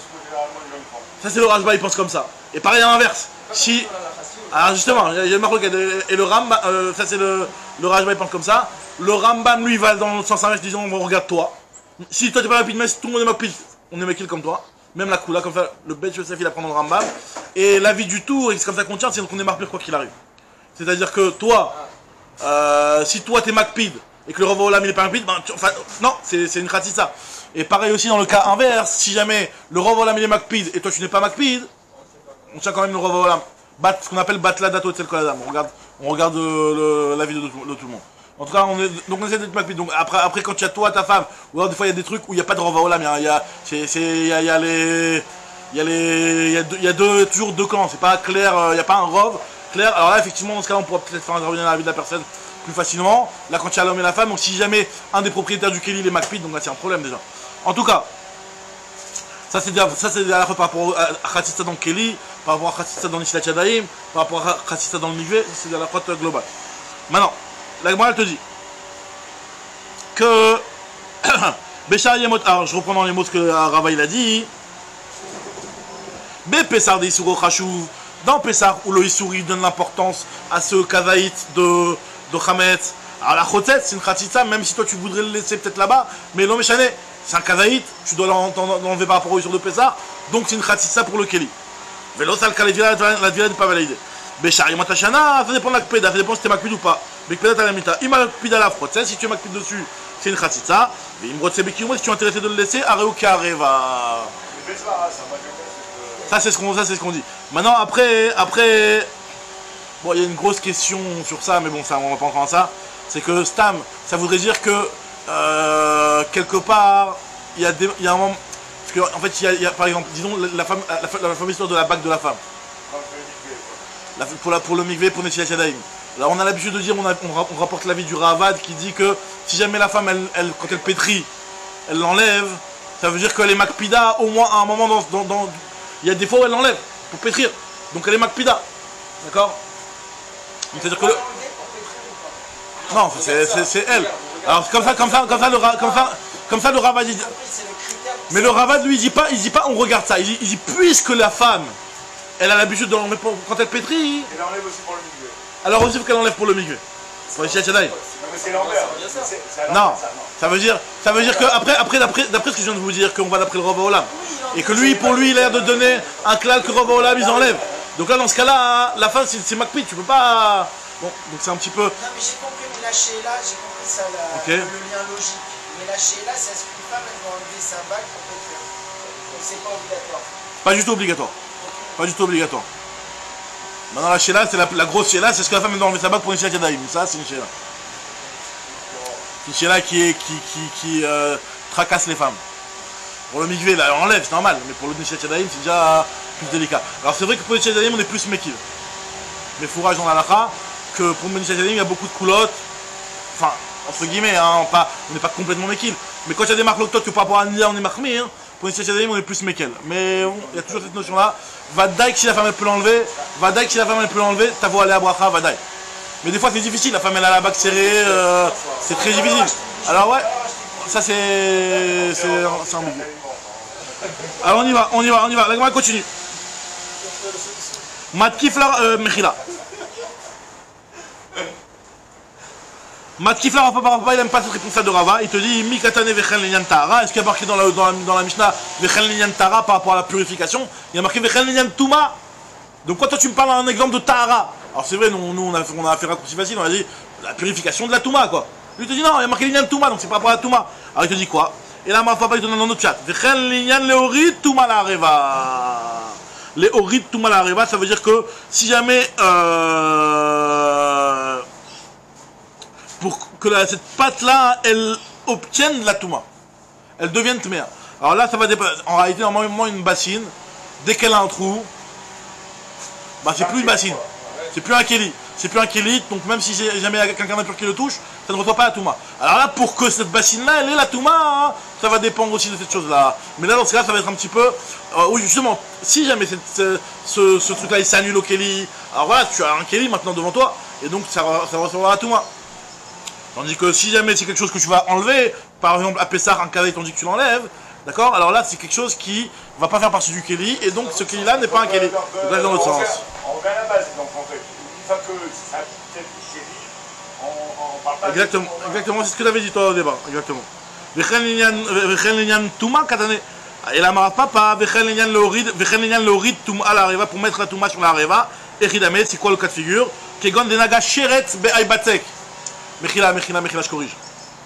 S1: Ça c'est le Rajba, il pense comme ça. Et pareil à l'inverse. Si... Alors justement, il y a le Marloquet et le Rambam, euh, ça c'est le, le Rajba, il pense comme ça. Le Rambam lui va dans le sens inverse disant regarde toi. Si toi t'es pas Makpid, mais si tout le monde est Makpid, on est Mekil comme toi. Même la Kula, comme ça, le Bet Yosef il apprend dans le Rambam. Et l'avis du tour, et c'est comme ça qu'on tient, c'est qu'on est Marpir quoi qu'il arrive. C'est-à-dire que toi, euh, si toi t'es Makpid et que le Rov Olam il est pas Makpid, ben, tu, enfin, non, c'est une Khatsitsa. Et pareil aussi dans le cas inverse, si jamais le Rov Olam il est Makpid et toi tu n'es pas Makpid, on tient quand même le Rov Olam. Bat, ce qu'on appelle Batla Dato Tzel Koladam. On regarde, on regarde euh, l'avis de, de, de tout le monde. En tout cas, on est, donc on essaie d'être Makpid. Donc après, après quand tu as toi, ta femme, ou alors des fois il y a des trucs où il n'y a pas de Rov Olam, il y a, il y a, y a les, il y a les, il y a, deux, il y a deux, toujours deux camps. C'est pas clair, il n'y a pas un Rov clair. Alors là, effectivement, dans ce cas-là, on pourra peut-être faire intervenir la vie de la personne plus facilement. Là, quand il y a l'homme et la femme, donc si jamais un des propriétaires du Keli il est Makpid, donc là c'est un problème déjà. En tout cas, ça c'est à la fois par rapport à Khatsitsa dans le Keli, par rapport à Khatsitsa dans l'Islat Yadayim, par rapport à Khatsitsa dans le Mikveh, c'est à la fois globale. Maintenant, la Gemara elle te dit que Béchar Yemot, alors je reprends dans les mots ce que Rava il a dit. Bé Pessar de Isuro Khashuv, dans Pessar où le Isuri donne l'importance à ce Kazaït de, de Chametz. Alors la Chotzet c'est une Khatsitsa, même si toi tu voudrais le laisser peut-être là-bas, mais l'homme échané, c'est un Kazaït, tu dois l'enlever par rapport au Isur de Pessar, donc c'est une Khatsitsa pour le Keli. Vélo sal Kalevira, la Dvira n'est pas validée. Béchar Yemot Hashana, ça dépend de la Kpeda, ça dépend si t'es Makpid ou pas. Bekpedat à la mita, il Makpid à la Chotzet, si tu es Makpid dessus, c'est une Khatsitsa. Mais il me si tu es intéressé de le laisser, Areu Kareva. Ça c'est ce qu'on ce qu'on dit. Maintenant après, après, bon il y a une grosse question sur ça, mais bon ça on va pas entrer dans ça. C'est que Stam, ça voudrait dire que euh, quelque part il y a des, il y a un moment, parce que en fait il y a, il y a par exemple, disons la femme, la, la, la fameuse histoire de la bague de la femme. La, pour la pour le Mikveh, pour Netilat Yadayim. Là on a l'habitude de dire, on, a, on, on rapporte l'avis du Ravad qui dit que si jamais la femme elle, elle quand elle pétrit, elle l'enlève, ça veut dire qu'elle est Makpida au moins à un moment dans, dans, dans il y a des fois où elle l'enlève pour pétrir. Donc elle est Makpida. D'accord? C'est-à-dire que le... Non, c'est elle. Alors comme ça, comme ça, comme ça, le, comme ça, comme ça, le Ravad dit... Mais le Ravad lui il dit pas, il dit pas on regarde ça. Il dit, il dit puisque la femme, elle a l'habitude de l'enlever quand elle pétrit.
S3: Elle enlève aussi pour le Mikveh.
S1: Alors aussi faut qu'elle enlève pour le Mikveh. Pour les Shadai.
S3: C'est l'envers.
S1: Non, ça veut dire, ça veut dire que après, après, d'après, d'après ce que je viens de vous dire, qu'on va d'après le Rov Olam, et que lui, pour lui, il a l'air de donner un klal que Rov Olam ils enlèvent. Donc là, dans ce cas-là, la fin, c'est Makpid, tu peux pas. Bon, donc c'est un petit peu.
S4: Non, mais j'ai compris, mais la Sheila, j'ai compris ça, la...
S1: Okay.
S4: le lien logique. Mais la Sheila, c'est est-ce qu'une femme, elle doit enlever sa bague pour pétrir? Donc c'est pas obligatoire.
S1: Pas du tout obligatoire. Pas du tout obligatoire. Maintenant, la Sheila, c'est la, la grosse Sheila, c'est ce que la femme elle doit enlever sa bague pour une Sheila Yadayim. Ça, c'est une Sheila. C'est une Sheila qui, est, qui, qui, qui euh, tracasse les femmes. Pour le Mikveh, là, on enlève, c'est normal, mais pour le Netilat Yadayim, c'est déjà plus délicat. Alors, c'est vrai que pour le Netilat Yadayim, on est plus Mekil. Mais fourrage dans la lacha, que pour le Netilat Yadayim, il y a beaucoup de coulottes. Enfin, entre guillemets, hein, on n'est pas complètement Mekil. Mais quand il y a des marques que par rapport à Nia, on est Mahmi, hein, pour le Netilat Yadayim, on est plus Mekel. Mais bon, il y a toujours cette notion-là. Vadaï, si la femme elle peut l'enlever, Vadaï, si la femme elle peut l'enlever, t'as voulu aller à Bracha, Vadaï. Mais des fois c'est difficile, la femme elle a la bague serrée, euh, c'est très difficile. Alors ouais, ça c'est c'est un milieu. Alors on y va, on y va, on y va, la Gemara continue. Matkif la euh, Mechila. Matkif la Rav Papa, Rav Papa, il n'aime pas cette réponse de Rava. Il te dit Mi katane vechen linyan tahara. Est-ce qu'il y a marqué dans la, dans la, dans la Mishnah vechen linyan tahara par rapport à la purification? Il y a marqué vechen linyan tuma. Donc quand toi tu me parles d'un exemple de tahara, alors c'est vrai, nous, nous on, a, on a fait raccourci facile, on a dit la purification de la tuma quoi. Lui il te dit non, il y a marqué linyan tuma, donc c'est par rapport à la tuma. Alors il te dit quoi? Et là Rav Papa il te donne dans notre chat vechen linyan leorid tuma la reva. Leorid tuma la reva, ça veut dire que si jamais euh, pour que la, cette pâte-là, elle obtienne de la touma. Elle devienne tméa. Alors là, ça va dépendre. En réalité, normalement, une bassine, dès qu'elle a un trou, bah c'est plus une bassine. C'est plus un kéli. C'est plus un kéli, donc même si jamais il y a quelqu'un d'impur qui le touche, ça ne reçoit pas la touma. Alors là, pour que cette bassine-là, elle ait la touma, hein, ça va dépendre aussi de cette chose-là. Mais là, dans ce cas-là, ça va être un petit peu... Euh, oui, justement, si jamais cette, ce, ce, ce truc-là, il s'annule au kéli, alors voilà, tu as un kéli maintenant devant toi, et donc ça va, ça va recevoir la touma. Tandis que si jamais c'est quelque chose que tu vas enlever, par exemple à Pessah, un carré, tandis que tu l'enlèves, d'accord? Alors là, c'est quelque chose qui va pas faire partie du kéli, et donc ce kéli-là n'est pas un kéli. Donc là, dans l'autre sens.
S3: On revient à la base, donc en fait, une fois que ça quitté du kéli, on ne parle pas
S1: Exactement,
S3: de...
S1: exactement, c'est ce que tu avais dit toi au débat, exactement. Vechen linyan touma katane. Et la Rav Papa, vechen linyan leorid, vechen linyan leorid touma à la reva, pour mettre la touma sur la reva, echidame, c'est quoi le cas de figure? Kegon denaga sheret be'ay batek. Mechila, Mechila, Mechila, je corrige.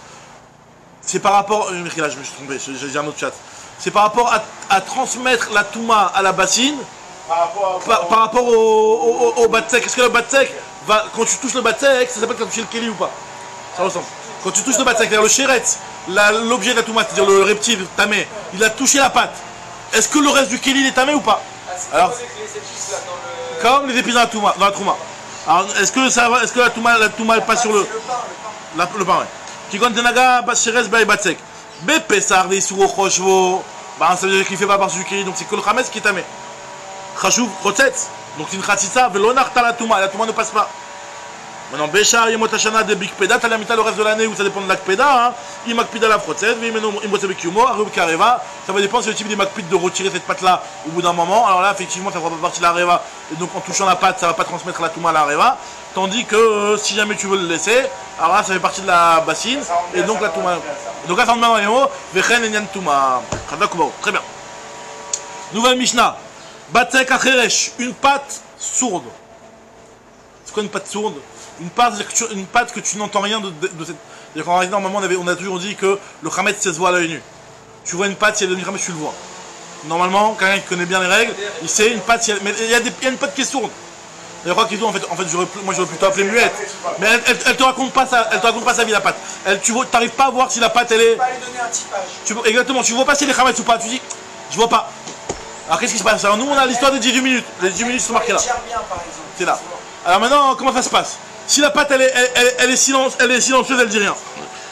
S1: C'est par rapport... Euh, Mechila, je me suis trompé, j'ai dit un autre chat. C'est par rapport à, à transmettre la touma à la bassine,
S3: Par rapport,
S1: par, par rapport au, au, au, au batsek. Est-ce que le batsek, va, quand tu touches le batsek, ça s'appelle que tu as touché le kéli ou pas? Ça ressemble. Quand tu touches le batsek, c'est-à-dire le chéret, l'objet de la touma, c'est-à-dire le reptile, tamé, il a touché la pâte. Est-ce que le reste du kéli, il est tamé ou pas?
S4: Ah, c'est
S1: Alors,
S4: comme les épices là dans le...
S1: comme les épices dans la touma. Dans la touma. Alors, est-ce que, ça va, est-ce que la touma, la touma elle passe sur le...
S4: Le pain, le pain.
S1: La, le pain, ouais. Qui compte Naga, Bacheres, Bay Batsek. Bepesar, des Souro, Rochevo. Bah, ça veut dire qu'il fait pas partie du kéli, donc c'est que le Khames qui est tamé. Khashou, Rotet. Donc c'est une Khatsitsa, Velonar, la Touma. La Touma ne passe pas. Maintenant, Béchar, Yemotachana, de Big Peda, t'as la mitad le reste de l'année où ça dépend de l'Akpeda. Il Makpida la Frotet, Imotebekumo, Arub Kareva. Ça va dépendre si le type des Makpid de retirer cette pâte-là au bout d'un moment. Alors là, effectivement, ça ne fera pas partie de la Reva. Et donc en touchant la pâte, ça ne va pas transmettre la Touma à la Reva. Tandis que euh, si jamais tu veux le laisser, alors là, ça fait partie de la bassine. Et donc la Touma. Donc là, ça rentre bien dans les mots. Vechen Enyan Touma. Très bien. Nouvelle Mishnah. Batsek Acheresh. Une pâte sourde. C'est quoi une pâte sourde? Une pâte, une pâte que tu n'entends rien de, de, de cette... C'est-à-dire qu'en réalité, normalement, on, avait, on a toujours dit que le Khamet, ça se voit à l'œil nu. Tu vois une pâte, si elle est devenue Khamet, tu le vois. Normalement, quelqu'un qui connaît bien les règles, il sait une pâte, si elle... mais il y, a des... il y a une pâte qui est sourde. Je crois qu'ils ont, en fait, en fait j'aurais, moi j'aurais plutôt appelé muette. Mais elle, elle, elle te raconte pas ça, elle te raconte pas sa vie, la pâte. Elle, tu n'arrives pas à voir si la pâte, elle est...
S4: Pas lui donner un typage.
S1: Tu, exactement, tu vois pas si elle est Khamet ou pas, tu dis, je vois pas. Alors qu'est-ce qui se passe? Alors nous, on a l'histoire des dix-huit minutes. Les dix-huit minutes sont marquées là. C'est là. Alors maintenant, comment ça se passe? Si la pâte elle est, elle, elle, elle est, silence, elle est silencieuse, elle dit rien.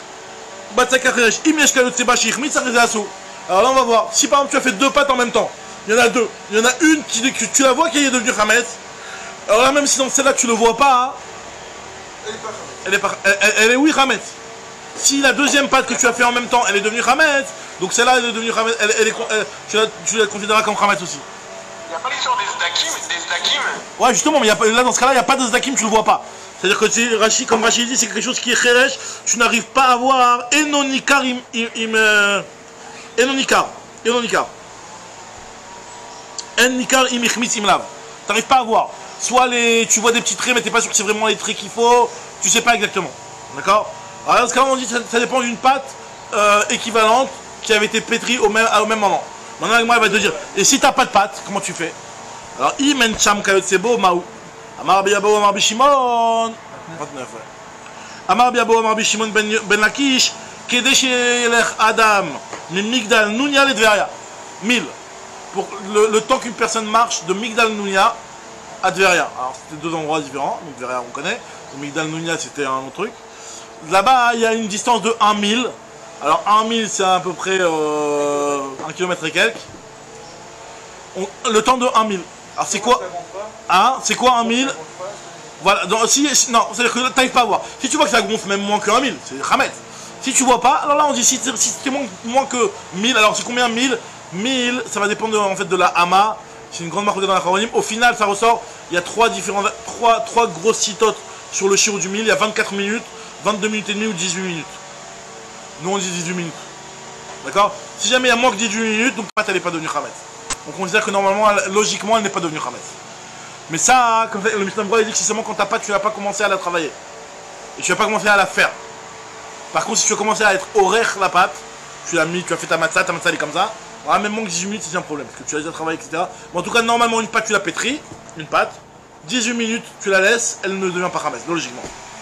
S1: Alors là on va voir. Si par exemple tu as fait deux pâtes en même temps, il y en a deux. Il y en a une qui tu, tu la vois qui est devenue Khamet. Alors là même si dans celle-là tu le vois pas, elle est pas Khamet. Elle est, pas, elle, elle, elle est oui Khamet. Si la deuxième pâte que tu as fait en même temps, elle est devenue Khamet, donc celle-là elle est devenue Khamet, elle, elle est, elle, tu, la, tu la considéreras comme Khamet aussi.
S2: Il n'y a pas l'histoire des Zdakim, des Zdakim.
S1: Ouais justement, mais y a, là dans ce cas-là il n'y a pas de Zdakim, tu le vois pas. C'est-à-dire que tu, Rashi, comme Rachid dit, c'est quelque chose qui est Kheresh, tu n'arrives pas à voir Enonikar im... im euh, Enonikar. Enonikar. Enonikar im ichmitz imlav. Tu n'arrives pas à voir. Soit les, tu vois des petits traits, mais tu n'es pas sûr que c'est vraiment les traits qu'il faut. Tu sais pas exactement. D'accord? Alors dans ce cas-là, on dit que ça, ça dépend d'une pâte euh, équivalente qui avait été pétrie au même, au même moment. Maintenant, moi, elle va te dire, et si tu n'as pas de pâte, comment tu fais? Alors, Imen Cham Kayotsebo Maou. Amar Biabo, Amar Bishimon. vingt-neuf, ouais. Amar Biabo, Amar Bishimon Ben Lakish. Kedesh Yelech Adam. Migdal Nounia le Dveria. mille. Pour le, le temps qu'une personne marche de Migdal Nounia à Dveria. Alors, c'était deux endroits différents. Donc, Dveria, on connaît. Migdal Nounia, c'était un autre truc. Là-bas, il y a une distance de un mille. Alors, un mille, c'est à peu près euh, un kilomètre et quelques. On, le temps de un mille. Alors, c'est quoi? Hein? C'est quoi un mille? Voilà, donc, si, non, c'est-à-dire que tu n'arrives pas à voir. Si tu vois que ça gonfle même moins que un mille, c'est Khamet. Si tu vois pas, alors là on dit si, si c'est moins, moins que mille, alors c'est combien mille? mille, ça va dépendre de, en fait de la Hama. C'est une grande marque dans la Choronim. Au final, ça ressort il y a trois différents, trois, trois grosses citotes sur le shiro du mille. Il y a vingt-quatre minutes, vingt-deux minutes et demie ou dix-huit minutes. Nous on dit dix-huit minutes. D'accord? Si jamais il y a moins que dix-huit minutes, donc la pâte elle n'est pas devenue Hametz. On considère que normalement, elle, logiquement, elle n'est pas devenue Hametz. Mais ça, comme ça, le Mishnah Berurah il dit que c'est seulement quand ta pâte, tu n'as pas commencé à la travailler. Et tu n'as pas commencé à la faire. Par contre, si tu as commencé à être horaire la pâte, tu l'as mis, tu as fait ta matzah, ta matzah elle est comme ça. Alors, même moins que dix-huit minutes, c'est un problème, parce que tu as déjà travaillé, et cetera. Mais en tout cas, normalement, une pâte, tu la pétris, une pâte. dix-huit minutes, tu la laisses, elle ne devient pas Hametz, logiquement.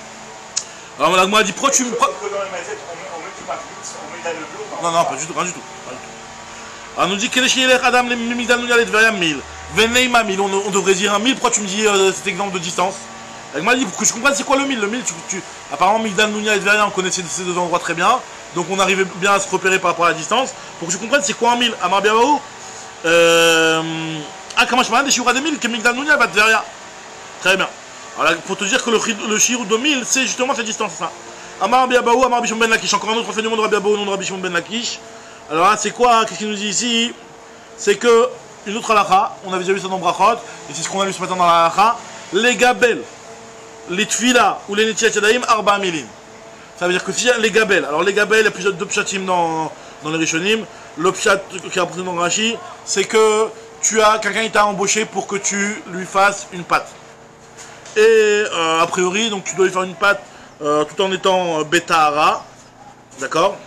S1: Alors, on a dit, pro, tu me.
S3: Est-ce que dans les mazettes, on met, on met du matrice, on met de la levure ou pas?
S1: Non, non, pas du tout, rien du tout. Rien du tout. Alors, on nous dit que les Adam, les Migdal Nounia, les Dveria, mille. Veneima, mille, on devrait dire un mille. Pourquoi tu me dis euh, cet exemple de distance? Avec moi, dit pour que je comprenne c'est quoi le mille. Le mille, tu, tu... apparemment, Migdal Nounia et Dveria, on connaissait ces deux endroits très bien. Donc, on arrivait bien à se repérer par rapport à la distance. Pour que je comprenne c'est quoi un mille. Amar Biabaou. Euh... Ah, comment je parle des Shiura des mille, que Migdal Nounia va Dveria. Très bien. Alors, pour te dire que le, le Shiru de mille, c'est justement cette distance. Ça. Amar Biabaou, Amar Bishon Ben Lakish. Encore un autre enseignement de Rabbi Abaou, nom de Rabbi Shimon Ben Lakish. Alors là, c'est quoi? Qu'est-ce qu'il nous dit ici? C'est que, une autre halakha, on avait déjà vu ça dans Brachot, et c'est ce qu'on a vu ce matin dans la halakha, les gabel, les tfila ou les netiat yadayim, arba milin. Ça veut dire que si les gabel, alors les gabel, il y a plusieurs deux pshatim dans, dans les rishonim. Le pshat qui est rapporté dans Rashi, c'est que tu as quelqu'un qui t'a embauché pour que tu lui fasses une pâte. Et euh, a priori, donc tu dois lui faire une pâte euh, tout en étant euh, betahara, d'accord?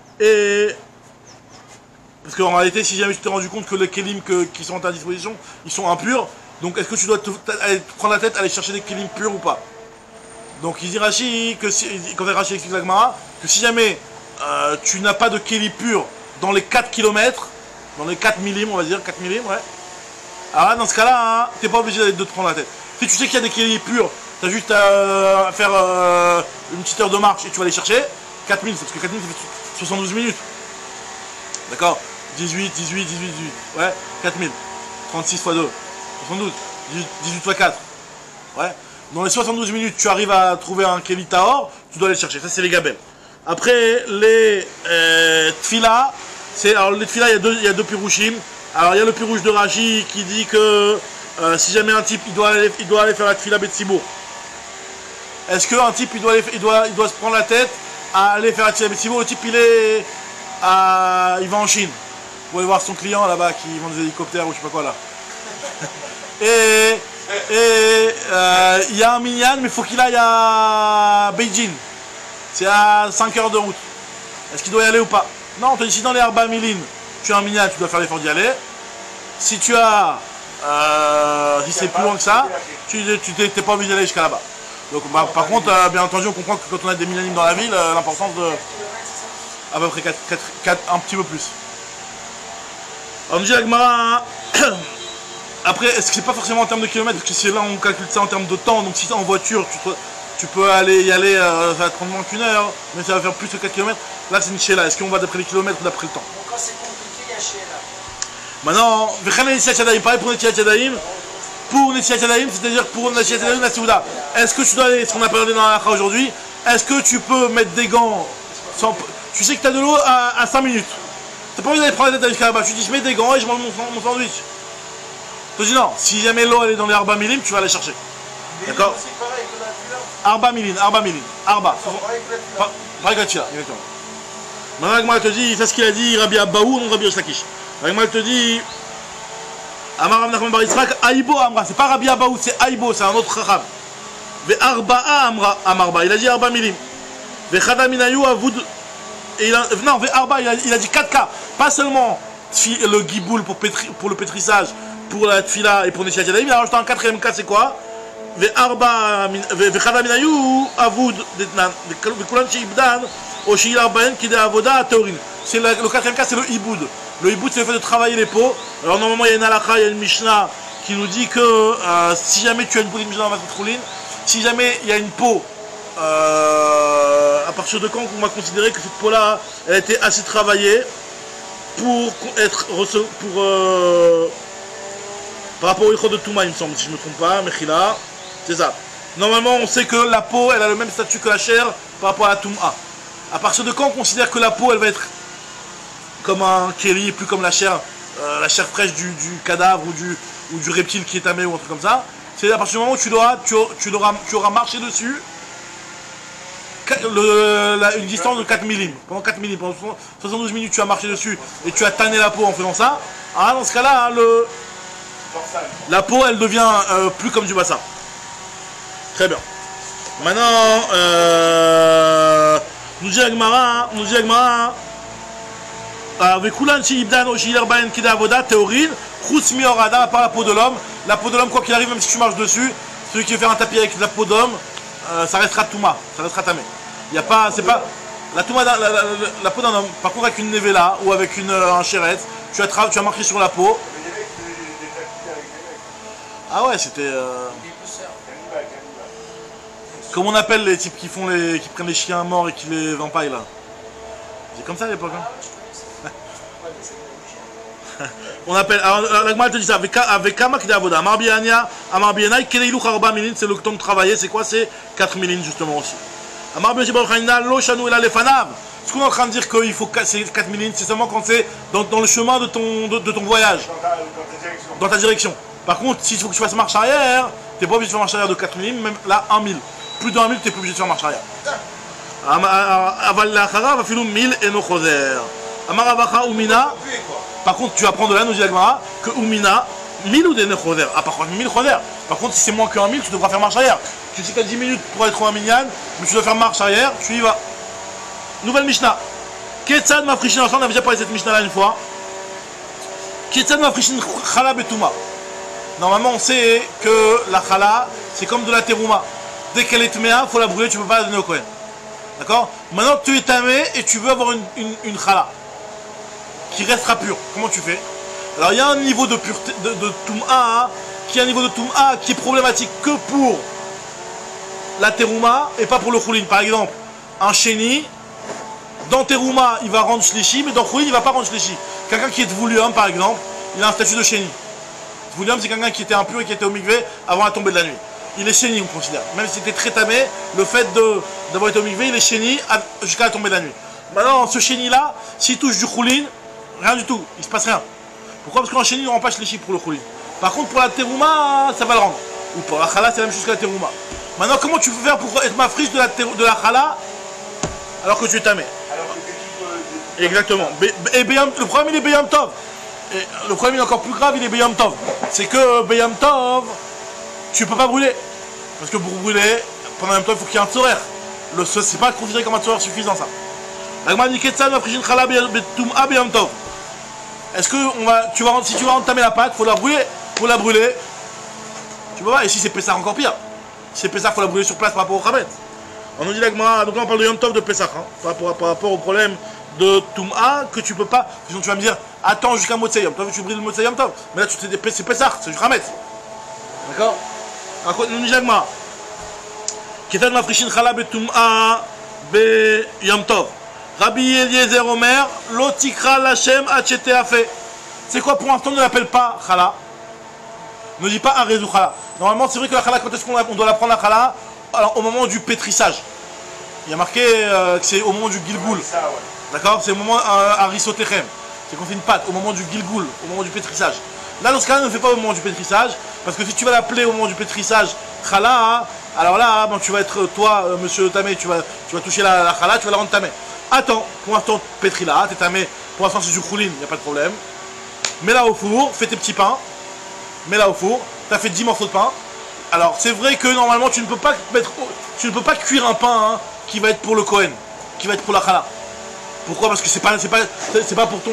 S1: Et parce qu'en réalité, si jamais tu t'es rendu compte que les kelim que, qui sont à ta disposition, ils sont impurs, donc est-ce que tu dois te, te prendre la tête, aller chercher des kelim purs ou pas? Donc il dit Rashi, que si, quand Rashi explique la Gemara, que si jamais euh, tu n'as pas de kelim pur dans les quatre kilomètres, dans les quatre millimètres, on va dire, quatre millimètres, ouais. Alors là, dans ce cas-là, hein, t'es pas obligé de te prendre la tête. Si tu sais qu'il y a des kelim purs, tu as juste à euh, faire euh, une petite heure de marche et tu vas les chercher, quatre mille, parce que quatre mille, ça fait soixante-douze minutes. D'accord? dix-huit, dix-huit, dix-huit, dix-huit. Ouais, quatre mille. trente-six fois deux. soixante-douze. dix-huit fois quatre. Ouais. Dans les soixante-douze minutes, tu arrives à trouver un Keli Tahor, tu dois aller chercher. Ça, c'est les gabels. Après, les euh, Tfila, c'est. Alors, les Tfila, il y a deux, il y a deux pirouchim. Alors, il y a le pirouche de Rashi qui dit que euh, si jamais un type, il doit aller, il doit aller faire la Tfila Betsibour. Est-ce qu'un type, il doit, aller, il, doit, il doit se prendre la tête à aller faire la Tfila Betsibour? Le type, il est. À, il va en Chine. Vous pouvez voir son client là-bas qui vend des hélicoptères ou je sais pas quoi là. Et et euh, il y a un minyan, mais il faut qu'il aille à Beijing. C'est à cinq heures de route. Est-ce qu'il doit y aller ou pas? Non, on te dit si dans les Arba Milin, tu as un minyan, tu dois faire l'effort d'y aller. Si tu as. Euh, si c'est plus loin que ça, tu n'es pas obligé d'aller jusqu'à là-bas. Donc, bah, par contre, euh, bien entendu, on comprend que quand on a des minyanim dans la ville, euh, l'importance de. À peu près quatre, quatre, quatre, un petit peu plus. Alors, on dit la Gemara. Après, est-ce que c'est pas forcément en termes de kilomètres? Parce que c'est là on calcule ça en termes de temps. Donc, si tu es en voiture, tu, tu peux aller y aller, euh, ça va prendre moins qu'une heure, mais ça va faire plus que quatre kilomètres. Là, c'est une chéla. Est-ce qu'on va d'après les kilomètres ou d'après le temps?
S6: Donc, quand c'est compliqué, il y a chéla.
S1: Maintenant, pareil pour Netiat Yadayim. Pour Netiat Yadayim, c'est-à-dire pour Netiat Yadayim, la Souda. Est-ce que tu dois aller, ce qu'on a parlé dans la aujourd'hui, est-ce que tu peux mettre des gants sans. Tu sais que tu as de l'eau à, à cinq minutes. Tu n'as pas envie d'aller prendre la tête jusqu'à là-bas. Tu dis je mets des gants et je mange mon, mon sandwich. Je te dis non, si jamais l'eau elle est dans les Arba Milim, tu vas aller chercher. D'accord?
S5: C'est pareil que la Tfila.
S1: Arba Milim, Arba Milim, Arba.
S5: Pareil que la Tfila.
S1: Pa- Pareil que la Tfila, exactement. Maintenant, Agma te dit, c'est ce qu'il a dit, Rabbi Abaou, non Rabbi Yoslakish. Agma te dit, Amar Rav Nachman bar Yitzhak, Aïbo Amra. C'est pas Rabbi Abaou, c'est Aïbo, c'est un autre Chacham. Ve Arba'a Amra, Amarba. Il a dit Arba Milim. Ve Chada Minayu Avoud. Et il a, non, Arba, il a, il a dit quatre cas. Pas seulement le giboul pour, pétri, pour le pétrissage, pour la tfila et pour Netiat Yadayim. Il a rajouté un quatrième cas, c'est quoi? Arba, Chada Minayu Avoud. Kulan Sheibdan, Oshil Arbaen, qui est Avoda, Théorin. Le quatrième cas, c'est le hiboud. Le hiboud, c'est le fait de travailler les peaux. Alors, normalement, il y a une halakha, il y a une Mishnah qui nous dit que euh, si jamais tu as une peau de Mishnah dans ma pétroline, si jamais il y a une peau. Euh, à partir de quand on va considérer que cette peau-là, elle a été assez travaillée pour être pour euh, par rapport au Ichod de Touma, il me semble, si je ne me trompe pas, Mechila, c'est ça. Normalement, on sait que la peau, elle a le même statut que la chair par rapport à la Touma. À partir de quand on considère que la peau, elle va être comme un kéli et plus comme la chair, euh, la chair fraîche du, du cadavre ou du, ou du reptile qui est tamé ou un truc comme ça? C'est à partir du moment où tu l'auras, tu, tu, l'auras, tu auras marché dessus le, la, une distance de quatre millimètres. Pendant quatre millimètres, pendant soixante-douze minutes, tu as marché dessus et tu as tanné la peau en faisant ça. Ah, dans ce cas-là, hein, le, la peau, elle devient euh, plus comme du bassin. Très bien. Maintenant, euh, nous dit Agmara, nous dit Agmara, avec Kulan Shibdan Oshiler Baen Kida Avoda, théorine, Khous Miorada, à part la peau de l'homme. La peau de l'homme, quoi qu'il arrive, même si tu marches dessus, celui qui veut faire un tapis avec la peau d'homme, euh, ça restera Touma, ça restera tamé. Il n'y a pas, c'est pas, la, touma, la, la, la, la peau d'un homme, par contre avec une nevela ou avec une, un chéret, tu as, tu as marqué sur la peau. Ah ouais, c'était. Euh... Comment on appelle les types qui font les, qui prennent les chiens morts et qui les vampaillent là? C'est comme ça à l'époque. Hein. On appelle. Alors l'Agma te dit ça avec Kama qui dit Avoda. Amar Biania, Amar Bienai, Keleilu Kharba Milin, c'est le temps de travailler. C'est quoi? C'est quatre milin justement aussi. Amar Bienai, Lo Shanou Ela Lefanav. Ce qu'on est en train de dire qu'il faut quatre milin, c'est seulement quand c'est dans, dans le chemin de ton, de, de ton voyage. Dans ta, dans ta direction. Dans ta direction. Par contre, s'il faut que tu fasses marche arrière, tu n'es pas obligé de faire marche arrière de quatre millimètres, même là, un mille. Plus de un mille, tu n'es plus obligé de faire marche arrière. Aval l'achara va filou mille et no choser. Amarabacha umina. Par contre, tu apprends de là, nous dit Agmara, que umina, mille ou des ne choser. Ah, par contre, mille choser. Par contre, si c'est moins que un mille, tu devras faire marche arrière. Tu sais qu'à dix minutes pour être au minyan, mais tu dois faire marche arrière, tu y vas. Nouvelle Mishnah. Ketzad mafrishin, on a déjà parlé de cette Mishnah là une fois. Ketzad mafrishin chala betouma. Normalement, on sait que la chala, c'est comme de la terouma. Dès qu'elle est tméa, il faut la brûler, tu ne peux pas la donner au Kohen. D'accord? Maintenant que tu es tamé et tu veux avoir une, une, une chala qui restera pure, comment tu fais? Alors, il y a un niveau de pureté, de, de touma, qui est un niveau de touma qui est problématique que pour la terouma et pas pour le choulin. Par exemple, un chéni, dans terouma, il va rendre shlishi, mais dans choulin, il ne va pas rendre shlishi. Quelqu'un qui est voulu, par exemple, il a un statut de chéni. Vouliam, c'est quelqu'un qui était impur et qui était au mikvé avant la tombée de la nuit. Il est chéni, on considère. Même s'il était très tamé, le fait d'avoir été au mikvé, il est chéni jusqu'à la tombée de la nuit. Maintenant, ce chéni-là, s'il touche du choulin, rien du tout, il ne se passe rien. Pourquoi? Parce qu'un chéni ne rend pas shlishi pour le choulin. Par contre, pour la terouma, ça va le rendre. Ou pour la chala, c'est la même chose que la terouma. Maintenant, comment tu peux faire pour être ma friche de la, de la chala alors que tu es tamé? Exactement. Et Beyam, le problème, il est Beyam Tov. Et le problème il est encore plus grave, il est Beyam Tov. C'est que Beyam Tov, tu ne peux pas brûler. Parce que pour brûler, pendant Beyam Tov, il faut qu'il y ait un tzorer. Ce n'est pas considéré comme un tzorer suffisant, ça. Est-ce que on va, tu vas, si tu vas entamer la pâte, il faut la brûler. Il faut la brûler. Tu peux pas. Et si c'est Pessah, encore pire. Si c'est Pessah, il faut la brûler sur place par rapport au Khamet. On nous dit l'Agma, donc là on parle de Yom Tov de Pessah, hein, par, rapport, par rapport au problème de Toum'a que tu peux pas. Sinon tu vas me dire, attends jusqu'à Motzei Yom Tov, tu brûles le Motzei Yom Tov. Mais là tu c'est Pessah, c'est du Khamet. D'accord? Nous dit l'Agma. Ketan mafrishin chala betum'a be Yom Tov. Rabbi Eliezer Omer, lo tikra lachem achete afé. C'est quoi pour l'instant on ne l'appelle pas chala? Ne dis pas un réseau chala. Normalement c'est vrai que la chala, quand est-ce qu'on doit la prendre la chala? Alors au moment du pétrissage. Il y a marqué euh, que c'est au moment du Gilgoul. D'accord? C'est au moment euh, Arisotechem. C'est qu'on fait une pâte au moment du Gilgoul, au moment du pétrissage. Là, dans ce cas-là, ne fais pas au moment du pétrissage. Parce que si tu vas l'appeler au moment du pétrissage chala, alors là, bon, tu vas être, toi, euh, monsieur Tamé, tu vas, tu vas toucher la, la chala, tu vas la rendre tamé. Attends, pour l'instant, pétris là, t'es tamé. Pour l'instant, c'est du khoulin, il n'y a pas de problème. Mets-la au four, fais tes petits pains. Mets-la au four. Tu as fait dix morceaux de pain. Alors, c'est vrai que normalement, tu ne peux pas mettre, tu ne peux pas cuire un pain hein, qui va être pour le Kohen, qui va être pour la chala. Pourquoi? Parce que c'est pas, c'est pas, c'est pas pour ton,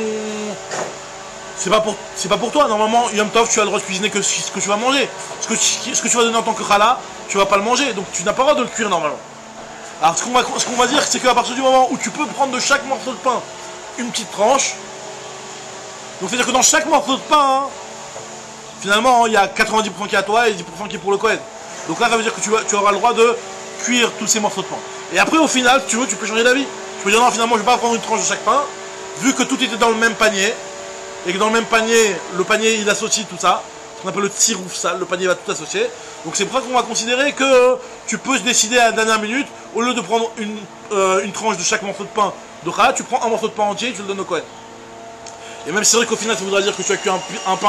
S1: c'est pas pour, c'est pas pour toi. Normalement, Yom Tov, tu as le droit de cuisiner que ce que tu vas manger. Ce que tu, ce que tu vas donner en tant que chala, tu vas pas le manger. Donc, tu n'as pas le droit de le cuire normalement. Alors, ce qu'on va, ce qu'on va dire, c'est qu'à partir du moment où tu peux prendre de chaque morceau de pain une petite tranche, donc c'est-à-dire que dans chaque morceau de pain, hein, finalement, il y a quatre-vingt-dix pour cent qui est à toi et dix pour cent qui est pour le Kohen. Donc là, ça veut dire que tu, vas, tu auras le droit de cuire tous ces morceaux de pain. Et après, au final, si tu veux, tu peux changer d'avis. Tu peux dire non, finalement, je ne vais pas prendre une tranche de chaque pain, vu que tout était dans le même panier, et que dans le même panier, le panier, il associe tout ça, ce qu'on appelle le tirouf sale, le panier va tout associer. Donc c'est pour ça qu'on va considérer que tu peux se décider à la dernière minute, au lieu de prendre une, euh, une tranche de chaque morceau de pain de chala, tu prends un morceau de pain entier et tu le donnes au Kohen. Et même si c'est vrai qu'au final, ça voudra dire que tu as cuit un, un pain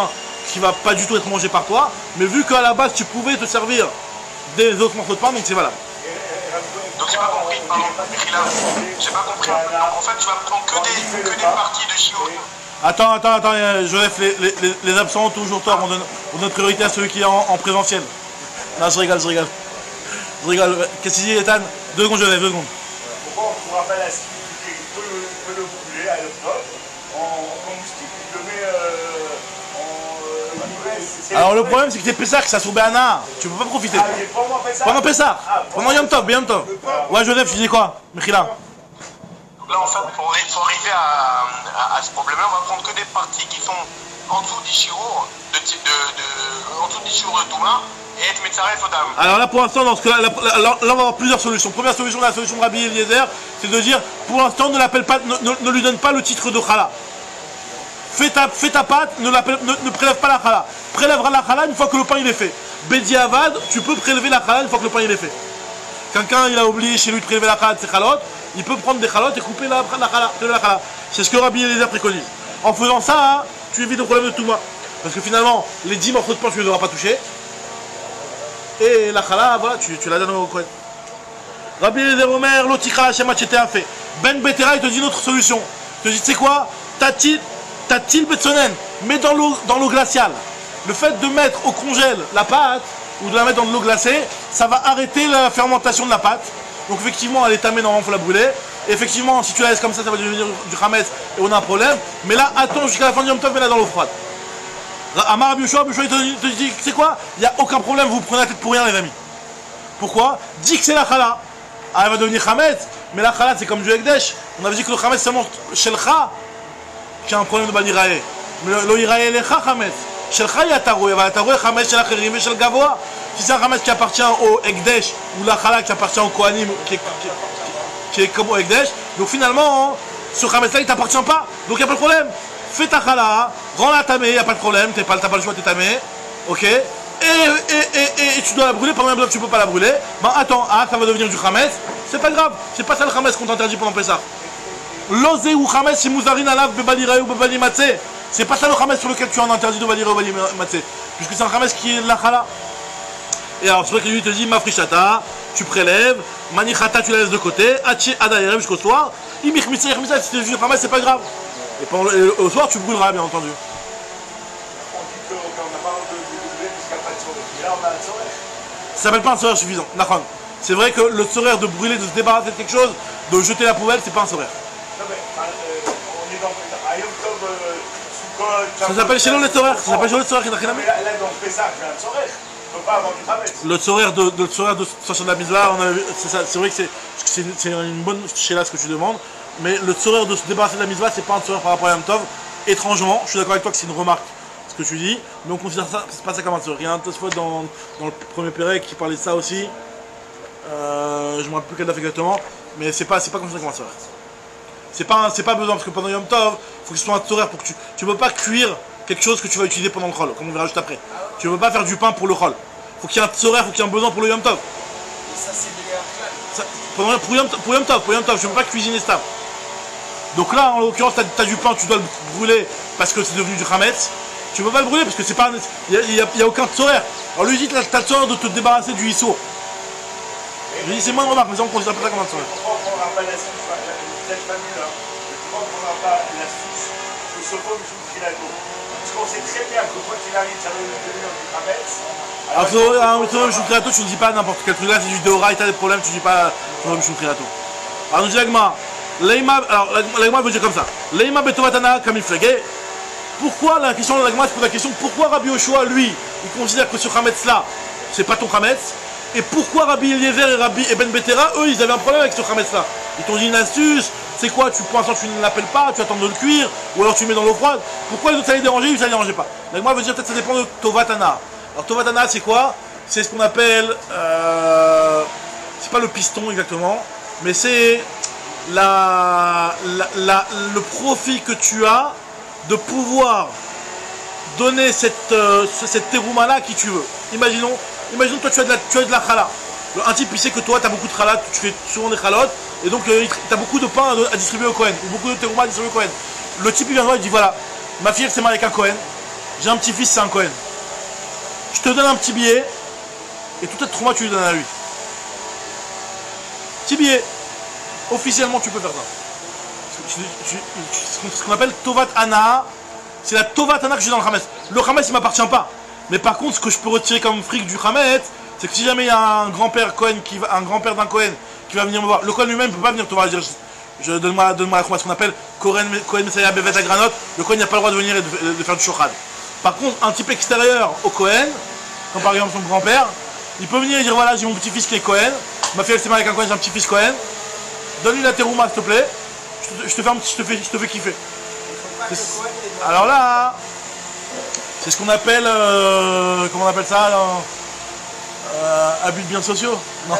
S1: qui va pas du tout être mangé par toi, mais vu qu'à la base tu pouvais te servir des autres morceaux de pain, donc c'est valable.
S2: Donc j'ai pas compris, pardon, Michila, j'ai pas compris. En fait, tu vas prendre que des, que des parties de Shiur.
S1: Attends, attends, attends, euh, Joseph, les, les, les, les absents ont toujours tort, on donne, on donne priorité à celui qui est en, en présentiel. Non, je rigole, je rigole. Je rigole. Qu'est-ce qu'il dit, Ethan? Deux secondes, Joseph, deux secondes.
S3: Pourquoi on ne pourra pas l'acidifier? Il peut, peut le brûler à l'octobre en combustible, il le met euh, en... Euh,
S1: Alors le problème c'est que t'es Pessah, que ça soube Anna, tu peux pas profiter.
S3: Ah, mais pendant Pessah.
S1: Pendant Pessah,
S3: Ah,
S1: pendant Yom Tov, Yom Tov. Ouais, Joseph, tu dis quoi, Michila?
S2: Là, en fait, pour, pour arriver à, à, à ce problème-là, on va prendre que des parties qui sont en dessous du shiur, de type de, de, en dessous du shiur de Touma, et être Metzaref au Dam.
S1: Alors là, pour l'instant, dans ce cas-là, là, là, là, on va avoir plusieurs solutions. Première solution, la solution de Rabbi Eliezer, c'est de dire, pour l'instant, ne l'appelle pas, ne, ne, ne lui donne pas le titre de Chala. Fais ta, fais ta pâte, ne, ne, ne prélève pas la Chala. Prélèvera la Chala une fois que le pain il est fait. Bedi Avad, tu peux prélever la Chala une fois que le pain il est fait. Quelqu'un il a oublié chez lui de prélever la Chala de ses Chalot, il peut prendre des Chalot et couper la, la Chala. La Chala. C'est ce que Rabbi Eliezer préconise. En faisant ça, hein, tu évites le problème de Touma. Parce que finalement, les dix morceaux de pain, tu ne les auras pas touchés. Et la Chala, voilà, tu, tu la donnes au Kohen. Rabbi Eliezer Omer, l'otikha Hashem a fait. Ben Betera, il te dit une autre solution. Il te dit, tu sais quoi, Tatil, Tatil Betsonen, mets dans l'eau dans l'eau glaciale. Le fait de mettre au congèle la pâte, ou de la mettre dans de l'eau glacée, ça va arrêter la fermentation de la pâte. Donc effectivement, elle est tamée, normalement, il faut la brûler. Et effectivement, si tu la laisses comme ça, ça va devenir du Hametz et on a un problème. Mais là, attends jusqu'à la fin du Yom Tov, mets-la dans l'eau froide. Amar Rabbi Yoshua, Rabbi Yoshua, il te dit, c'est quoi? Il n'y a aucun problème, vous prenez la tête pour rien, les amis. Pourquoi? Dis que c'est la Chala. Ah, elle va devenir Hametz, mais la Chala, c'est comme du Ekdesh. On avait dit que le Hametz, c'est seulement Shelcha qui a un problème de Banirae. Mais le Irae, Lecha Hametz. Shelcha, il y a Taroué. Il y a Taroué, Hametz, Shel Acherim et Shel Gavoa. Si c'est un Hametz qui appartient au Ekdesh, ou la Chala qui appartient au Kohanim, qui est, qui, qui est comme au Ekdesh, donc finalement, ce Hametz-là, il ne t'appartient pas. Donc il n'y a pas de problème. Fais ta Chala, rends-la tamée, il n'y a pas de problème, tu n'as pas, pas le choix, tu es tamé. Ok? Et, et, et, et, et tu dois la brûler, pendant que tu ne peux pas la brûler. Ben attends, ah, ça va devenir du Hametz. C'est pas grave, c'est pas ça le Hametz qu'on t'interdit pendant Pessah. L'osé ou Hametz, c'est Mouzarin Alav, Bebalirae ou Bebali Matzeh. C'est pas ça le Hametz sur lequel tu as un interdit de Balirae ou Bebali Matzeh. Puisque c'est un Hametz qui est de la Chala. Et alors, c'est vrai que lui te dit, Mafrishata, tu prélèves, Manichata, tu la laisses de côté, Hachi Adayerev jusqu'au soir. Imich Mitzeh, Mitzeh, si c'est du Hametz, c'est pas grave. Et, pendant, et au soir, tu brûleras, bien entendu.
S3: On dit qu'on n'a pas de brûler jusqu'à pas de sourire. Et là, on a un sourire.
S1: Ça s'appelle pas un sourire suffisant. C'est vrai que le sourire de brûler, de se débarrasser de quelque chose, de jeter la poubelle, c'est pas un sourire.
S3: Non, mais euh, on est dans à Yom Tov, euh, Sukkot.
S1: Ça s'appelle chez nous le sourire. Ça s'appelle chez nous le sourire qui n'a rien à
S3: Mais
S1: mettre.
S3: là, là, dans le Pessah, j'ai un sourire. On ne peut pas avoir du Hametz.
S1: Le sourire de, de, le sourire de sortir de la Mizvah, on avait, c'est, ça, c'est vrai que c'est, c'est, c'est une bonne chez là ce que tu demandes, mais le sourire de se débarrasser de la Mizvah, c'est pas un sourire par rapport à Yom Tov. Étrangement, je suis d'accord avec toi que c'est une remarque, ce que tu dis, mais on considère ça, c'est pas ça comme un sourire. Il y a un Tosfot dans, dans le premier Pérec qui parlait de ça aussi. Euh, je me rappelle plus quel date exactement, mais c'est pas, c'est pas considéré comme un sourire. C'est pas, c'est pas besoin, parce que pendant Yom Tov, il faut que ce soit un sourire pour que tu, tu peux pas cuire quelque chose que tu vas utiliser pendant le chol, comme on verra juste après. Tu peux pas faire du pain pour le chol. Faut qu'il y ait un sourire, faut qu'il y ait un besoin pour le Yom Tov.
S6: Et ça, c'est des
S1: Ça, pendant, pour, Yom, pour Yom Tov, pour Yom Tov, tu peux pas cuisiner stable. Donc là, en l'occurrence, tu as du pain, tu dois le brûler parce que c'est devenu du Hametz. Tu peux pas le brûler parce que c'est pas, il n'y a, a, a aucun sourire. Alors lui dit, tu as le sourire de te débarrasser du Issour. Je lui dis, c'est moins de remarque, mais on considère pas ça comme un sourire.
S3: Pourquoi on ne prendra pas l'astuce, peut-être pas mieux là, mais pourquoi on ne prendra pas l'astuce de Sofo Mishum Trilato? Parce qu'on sait très bien que quoi qu'il arrive, ça va devenir du Hametz.
S1: Alors, Sofo Mishum Trilato, tu ne dis pas n'importe quel truc là, c'est du Deoraita, t'as des problèmes, tu ne dis pas Sofo Mishum Trilato. Alors, nous dit l'Agma, alors l'Agma veut dire comme ça, Leima Betovatana Kamiflege. Pourquoi la question de l'Agma se pose la question, pourquoi Rabbi Yoshua, lui, il considère que ce Hametz là, c'est pas ton Hametz? Et pourquoi Rabbi Eliezer et Rabbi Eben Betera, eux, ils avaient un problème avec ce Hametz-là? Ils t'ont dit une astuce, c'est quoi, tu, pour l'instant tu ne l'appelles pas, tu attends de le cuire, ou alors tu le mets dans l'eau froide. Pourquoi les autres ça les dérangeait, lui ça les dérangeait pas? Donc moi, je veux dire, peut-être ça dépend de Tovatana. Alors Tovatana, c'est quoi? C'est ce qu'on appelle, euh, c'est pas le piston exactement, mais c'est la, la, la, le profit que tu as de pouvoir donner cette, euh, cette terouma-là à qui tu veux. Imaginons, Imaginons toi tu as de la, tu as de la chala. Un type il sait que toi tu as beaucoup de chala, tu fais souvent des chalotes, et donc euh, tu as beaucoup de pain à, à distribuer au Kohen, ou beaucoup de terouma à distribuer au Kohen. Le type il vient voir, il dit voilà, ma fille elle s'est mariée avec un Kohen, j'ai un petit-fils, c'est un Cohen. Je te donne un petit billet, et toute cette trauma, tu lui donnes à lui. Petit billet. Officiellement, tu peux faire ça. Ce qu'on appelle Tovat Ana, c'est la Tovat Ana que j'ai dans le Hametz. Le Hametz, il ne m'appartient pas. Mais par contre, ce que je peux retirer comme fric du Hametz, c'est que si jamais il y a un grand-père Cohen, qui va, un grand-père d'un Cohen, qui va venir me voir, le Cohen lui-même ne peut pas venir te voir et dire, je, donne-moi donne la ce qu'on appelle Cohen Messiah Bevet Agranot, le Cohen n'a pas le droit de venir et de, de faire du shochad. Par contre, un type extérieur au Cohen, comme par exemple son grand-père, il peut venir et dire, voilà, j'ai mon petit-fils qui est Cohen, ma fille elle s'est mariée avec un Cohen, j'ai un petit-fils Cohen, donne-lui la terouma s'il te plaît, je te, je te fais un petit, je te fais, je te fais kiffer. Alors là, c'est ce qu'on appelle, euh, comment on appelle ça là, euh, abus de biens sociaux. Non.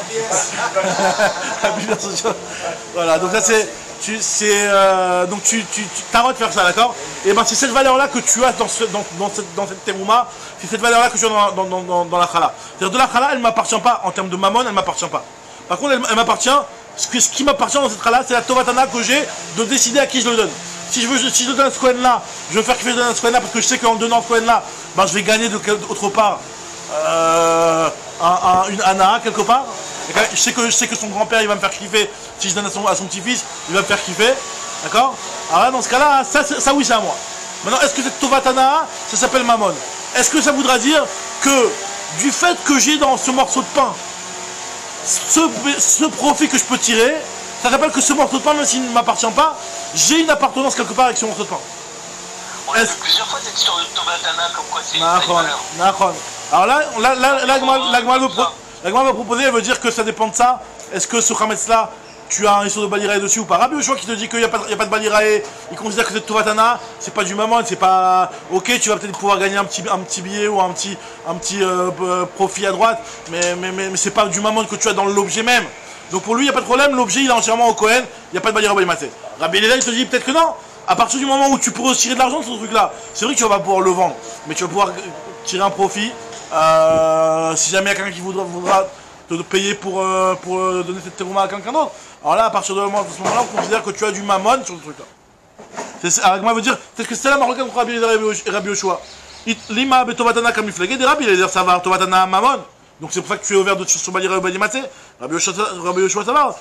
S1: Abus de biens sociaux. Voilà, donc là c'est, tu, c'est, euh, donc tu, tu, tu t'as le droit de faire ça, d'accord? Et ben c'est cette valeur-là que tu as dans, ce, dans, dans cette, dans cette terouma, c'est cette valeur-là que tu as dans, dans, dans, dans, dans la chala. C'est-à-dire de la chala, elle ne m'appartient pas en termes de mammon, elle ne m'appartient pas. Par contre, elle, elle m'appartient. Ce, que, ce qui m'appartient dans cette chala, c'est la tovatana que j'ai de décider à qui je le donne. Si je veux, si je le donne à ce Cohen là, je veux faire kiffer à ce Cohen là parce que je sais qu'en le donnant à ce Cohen là, ben, je vais gagner de autre part euh, un, un, une ana quelque part. Je sais, que, je sais que son grand-père il va me faire kiffer. Si je donne à son, à son petit-fils, il va me faire kiffer. D'accord? Alors là, dans ce cas-là, ça, ça, ça oui, c'est à moi. Maintenant, est-ce que cette tovatana, ça s'appelle mammon? Est-ce que ça voudra dire que du fait que j'ai dans ce morceau de pain Ce, ce profit que je peux tirer, ça rappelle que ce morceau de pain, même s'il ne m'appartient pas, j'ai une appartenance quelque part avec ce morceau de pain.
S2: On a vu plusieurs fois cette histoire de Tovatana, comme quoi c'est une valeur.
S1: Nachon. Alors là, là, là, là, la Gemara va proposer, elle veut dire que ça dépend de ça. Est-ce que ce Hametz là, tu as un histoire de balirae dessus ou pas? Rabbi Yoshua qui te dit qu'il n'y a, a pas de balirae, il considère que cette Tovatana, c'est pas du mammon, c'est pas. Ok, tu vas peut-être pouvoir gagner un petit, un petit billet ou un petit, un petit euh, profit à droite, mais, mais, mais, mais c'est pas du mammon que tu as dans l'objet même. Donc pour lui, il n'y a pas de problème, l'objet il est entièrement au Cohen, il n'y a pas de balirae au Balimaté. Rabbi Eliezer, il te dit peut-être que non. À partir du moment où tu pourras tirer de l'argent de ce truc-là, c'est vrai que tu vas pouvoir le vendre, mais tu vas pouvoir tirer un profit. Euh, si jamais il y a quelqu'un qui voudra, voudra te payer pour, euh, pour euh, donner cette terouma à quelqu'un d'autre, alors là, à partir de ce moment-là, on considère que tu as du mammon sur ce truc-là. Agma veut dire, peut-être que c'est la marocaine entre Rabbi Eliezer et Rabbi Yoshua. Lima betovatana kamiflagé, des Rabbi Eliezer ça va, tovatana mammon. Donc c'est pour ça que tu es ouvert de sur balirae au Balimaté. Rabbi Yoshua ça va.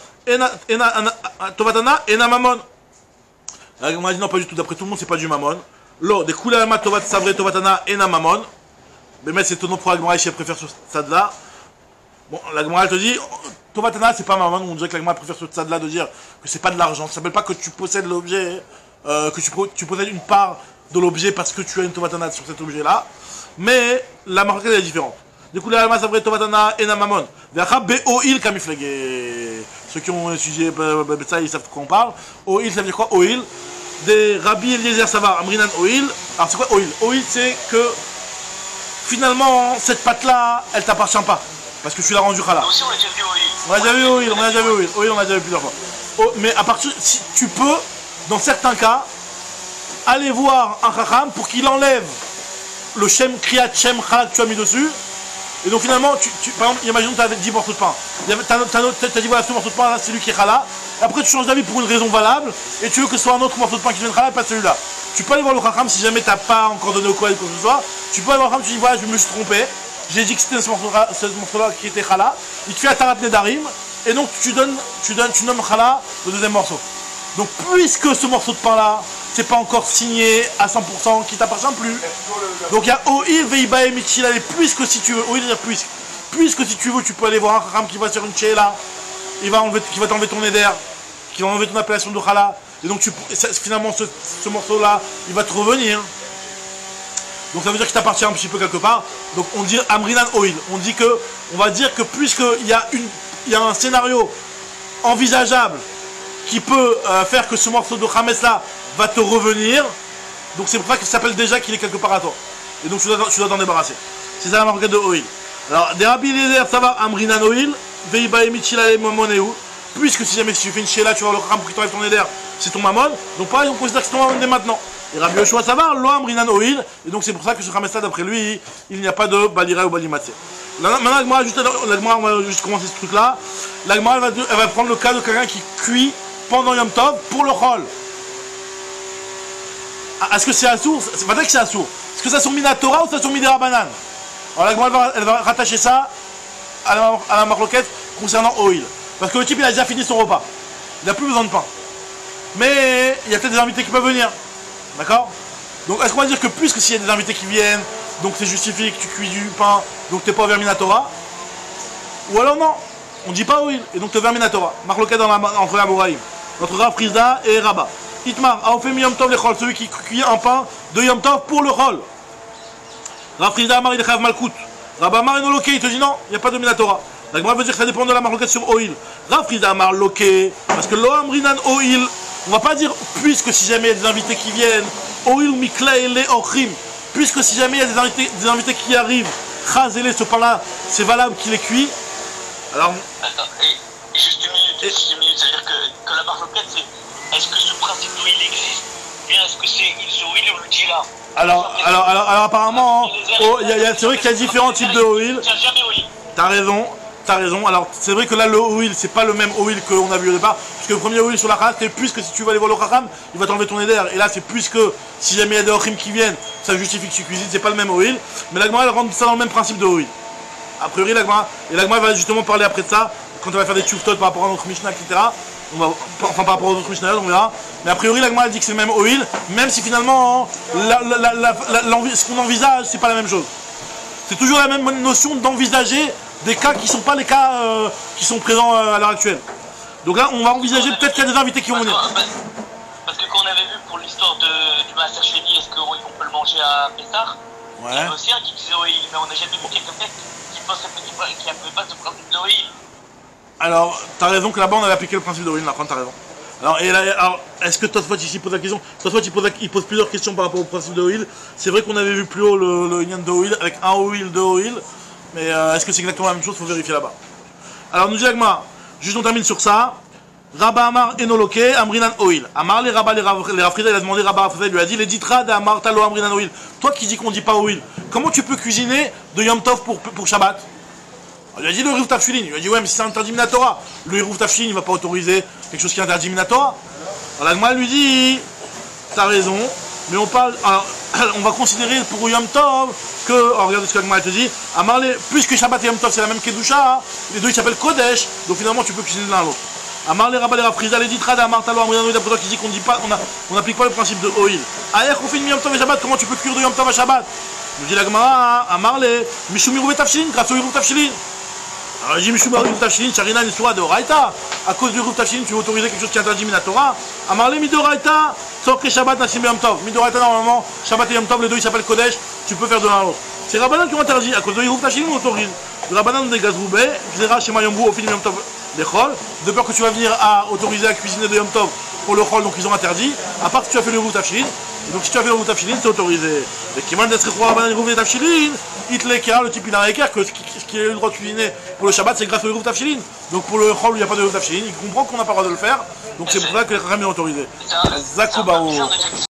S1: Tovatana ena mammon. Agma dit non, pas du tout, d'après tout le monde, c'est pas du mammon. Lo, des koulama tovat savre tovatana ena mammon. Mais mais c'est étonnant pour Agma, elle préfère ce stade-là. Bon, l'Agma te dit, Tovatana c'est pas mammon, on dirait que l'Agma préfère ce stade-là de dire que c'est pas de l'argent. Ça s'appelle pas que tu possèdes l'objet, euh, que tu, tu possèdes une part de l'objet parce que tu as une Tovatana sur cet objet-là. Mais la marocaine est différente. Du coup, l'Agma savre Tovatana ena mammon. Vecha be'oil kamiflege. Ceux qui ont étudié ça, ils savent de quoi on parle. Oil, ça veut dire quoi? Oil. Des Rabbi Eliezer Savar, Amrinan Oil. Alors c'est quoi Oil? Oil, c'est que finalement, cette pâte-là, elle t'appartient pas. Parce que tu l'as rendue chala.
S2: Nous aussi, on a déjà vu Oil.
S1: On a déjà vu Oil, on a déjà vu Oil. Oil, on a déjà vu plusieurs fois. Oh, mais à partir, si tu peux, dans certains cas, aller voir un chacham pour qu'il enlève le shem, kriyat shem chala que tu as mis dessus. Et donc finalement, tu, tu, par exemple, imagine que tu as dix morceaux de pain. Tu as dit voilà, ce morceau de pain, c'est lui qui est chala. Après, tu changes d'avis pour une raison valable. Et tu veux que ce soit un autre morceau de pain qui vienne chala, pas celui-là. Tu peux aller voir le chacham si jamais tu n'as pas encore donné au Kohen quoi que ce soit. Tu peux aller voir le chacham, tu dis voilà, je me suis trompé. J'ai dit que c'était ce morceau-là morceau qui était chala. Il te fait Atarat Nedarim. Et donc tu donnes, tu donnes, tu nommes chala le deuxième morceau. Donc puisque ce morceau de pain-là, c'est pas encore signé à cent pour cent, qui t'appartient plus. Donc il y a Oil Veibae Michilale, puisque si tu veux, Oil dire puisque, puisque si tu veux, tu peux aller voir un chacham qui va sur une chéla, il va enlever, qui va t'enlever ton éder, qui va enlever ton appellation de chala, et donc tu, ça, finalement ce, ce morceau-là, il va te revenir. Donc ça veut dire qu'il t'appartient un petit peu quelque part. Donc on dit Amrinan Oil, on dit que, on va dire que puisqu'il y a une, il y a un scénario envisageable qui peut euh, faire que ce morceau de Hametz là va te revenir, donc c'est pour ça que ça s'appelle déjà qu'il est quelque part à toi. Et donc tu dois, tu dois t'en débarrasser. C'est ça la marque de Oil. Alors, des Rabbi Eliezer, ça va, Amrinan Oil, Veibae Michilale Mamoneu, puisque si jamais si tu fais une chéla, tu vas voir le chacham pour qu'il t'enlève ton éder, c'est ton mammon, donc pareil, on considère que c'est ton mammon dès maintenant. Et Rabbi Yoshua ça va, Lo Amrinan Oil, et donc c'est pour ça que ce Hametz là, d'après lui, il n'y a pas de balirae ou balimatzé. Maintenant, l'Agma juste, va juste commencer ce truc là. L'Agma elle va, elle va prendre le cas de quelqu'un qui cuit pendant Yom Tov pour le chol. Est-ce que c'est assourd? C'est pas vrai que c'est assourd. Est-ce que ça sont mis la Torah ou ça sont mis des Rabbanan? Alors la Gemara, elle va, elle va rattacher ça à la, à la marloquette concernant Oil. Parce que le type, il a déjà fini son repas. Il n'a plus besoin de pain. Mais il y a peut-être des invités qui peuvent venir. D'accord? Donc est-ce qu'on va dire que puisque s'il y a des invités qui viennent, donc c'est justifié que tu cuis du pain, donc tu n'es pas vermi la Torah? Ou alors non, on ne dit pas Oil, et donc tu es vermi la Torah. Marloquette entre la Moraïm, entre Rav Prizda et Rabat. Itmar, Aofem Yom Tov le Chol, celui qui cuit un pain de Yom Tov pour le Chol. Rav Prizda Amar il est Chayav Malkout. Rabat Amar et Loké, il te dit non, il n'y a pas de Minatora. La Gemara veut dire que ça dépend de la marloquette sur Oil. Rav Prizda Amar Loké, parce que Loam Rinan Oil, on va pas dire puisque si jamais il y a des invités qui viennent, Oil Miklaele Ochrim, puisque si jamais il y a des invités, des invités qui arrivent, Chazele, ce pain-là, c'est valable qu'il est cuit. Alors.
S2: Attends, et juste une minute, et... juste une minute, c'est-à-dire que, que la marloquette, c'est est-ce que ce principe d'Oil existe? Bien, est-ce que c'est il se Oil ou le dit là?
S1: Alors, alors, alors, alors apparemment, oh, y a, y a, c'est vrai qu'il y a différents types de Oil. T'as raison, t'as raison. Alors, c'est vrai que là, le Oil, c'est pas le même Oil qu'on a vu au départ. Parce que le premier Oil sur la Chaz, c'est puisque si tu vas aller voir le Chacham, il va t'enlever ton éder. Et là, c'est puisque si jamais il y a des Ochim qui viennent, ça justifie que tu cuisines, c'est pas le même Oil. Mais la Gemara, elle rentre ça dans le même principe de Oil. A priori, la Gemara, et la Gemara va justement parler après de ça, quand elle va faire des tchouftot par rapport à notre Mishnah, et cetera. On va, enfin, par rapport aux autres Mishnah, on verra. Mais a priori, la Gemara, elle dit que c'est le même Oil, même si finalement, la, la, la, la, la, ce qu'on envisage, c'est pas la même chose. C'est toujours la même notion d'envisager des cas qui ne sont pas les cas euh, qui sont présents euh, à l'heure actuelle. Donc là, on va envisager peut-être qu'il y a des invités qui vont venir.
S2: Parce que quand on avait vu pour l'histoire du Maaser Sheni, est-ce qu'on peut le manger à Pessah? Ouais. Il y avait aussi un qui disait Oil, mais on n'a jamais vu quelqu'un qui pensait qui n'avait pas ce principe de Oil.
S1: Alors, t'as raison que là-bas on avait appliqué le principe de Oil, là, t'as raison. Alors, et là, alors est-ce que Tosfot ici pose la question? Tosfot il pose, la, il pose plusieurs questions par rapport au principe de Oil. C'est vrai qu'on avait vu plus haut le, le Inyan de Oil avec un Oil, deux Oil. Mais euh, est-ce que c'est exactement la même chose? Faut vérifier là-bas. Alors, nous dit Agma, juste on termine sur ça. Rabba Amar Enoloke, Amrinan Oil. Amar les Rabba, les Rafrida, il a demandé, Rabba Rafrida, il lui a dit, les Ditra de Amar Talo Amrinan Oil. Toi qui dis qu'on dit pas Oil, comment tu peux cuisiner de Yom Tov pour, pour Shabbat? Alors, il a dit le Riv Tafshilin. Il lui a dit, ouais, mais c'est interdit Minatora. Le Riv Tafshilin, il ne va pas autoriser quelque chose qui est interdit Minatora. Alors, la Gemara lui dit, t'as raison, mais on parle. Alors, on va considérer pour Yom Tov que. Alors, regardez ce que la Gemara te dit. Amarle, puisque Shabbat et Yom Tov, c'est la même Kedusha, les deux ils s'appellent Kodesh, donc finalement tu peux cuisiner l'un à l'autre. Amarle, Rabba, les Rafrida, les Ditra, Amar, Talo, Amrinan, Oil, d'après toi qui dit qu'on dit pas, on n'applique pas le principe de Oil. Ayer, on fait une Yom Tov et Shabbat, comment tu peux cuire de Yom Tov à Shabbat? Nous dit la Gemara, Amarle, Mishum Riv Tafshilin, grâce au Riv Tafshilin. Alors, j'ai Mishum Riv Tafshilin, Charina, une histoire de Raïta. À cause du Riv Tafshilin, tu veux autoriser quelque chose qui est interdit Minatora. Amarle, Midoraïta, sauf que Shabbat, Nassim Yom Tov. Midoraïta, normalement, Shabbat et Yom Tov, les deux ils s'appellent Kodesh, tu peux faire de l'un à l'autre. C'est Rabbanan qui ont interdit, à cause de Riv Tafshilin, on autorise. Le Rabbanan des Gazroubé, Xera, Shema Yombu, au film Yom Tov, les Chol. De peur que tu vas venir à autoriser à cuisiner de Yom Tov pour le Chol, donc ils ont interdit. À part que tu as fait le Riv Tafshilin. Donc si tu as fait le Riv Tafshilin, c'est autorisé. Et qui m'a dit que Rabbanan Riv Tafshilin, Itleka, le type il a un équerre, que ce qu'il a eu le droit de cuisiner pour le Shabbat, c'est grâce au Riv Tafshilin. Donc pour le Chol, il n'y a pas de Riv Tafshilin, il comprend qu'on n'a pas le droit de le faire. Donc c'est pour ça que les Chachamim ont autorisé. Zakoubaou.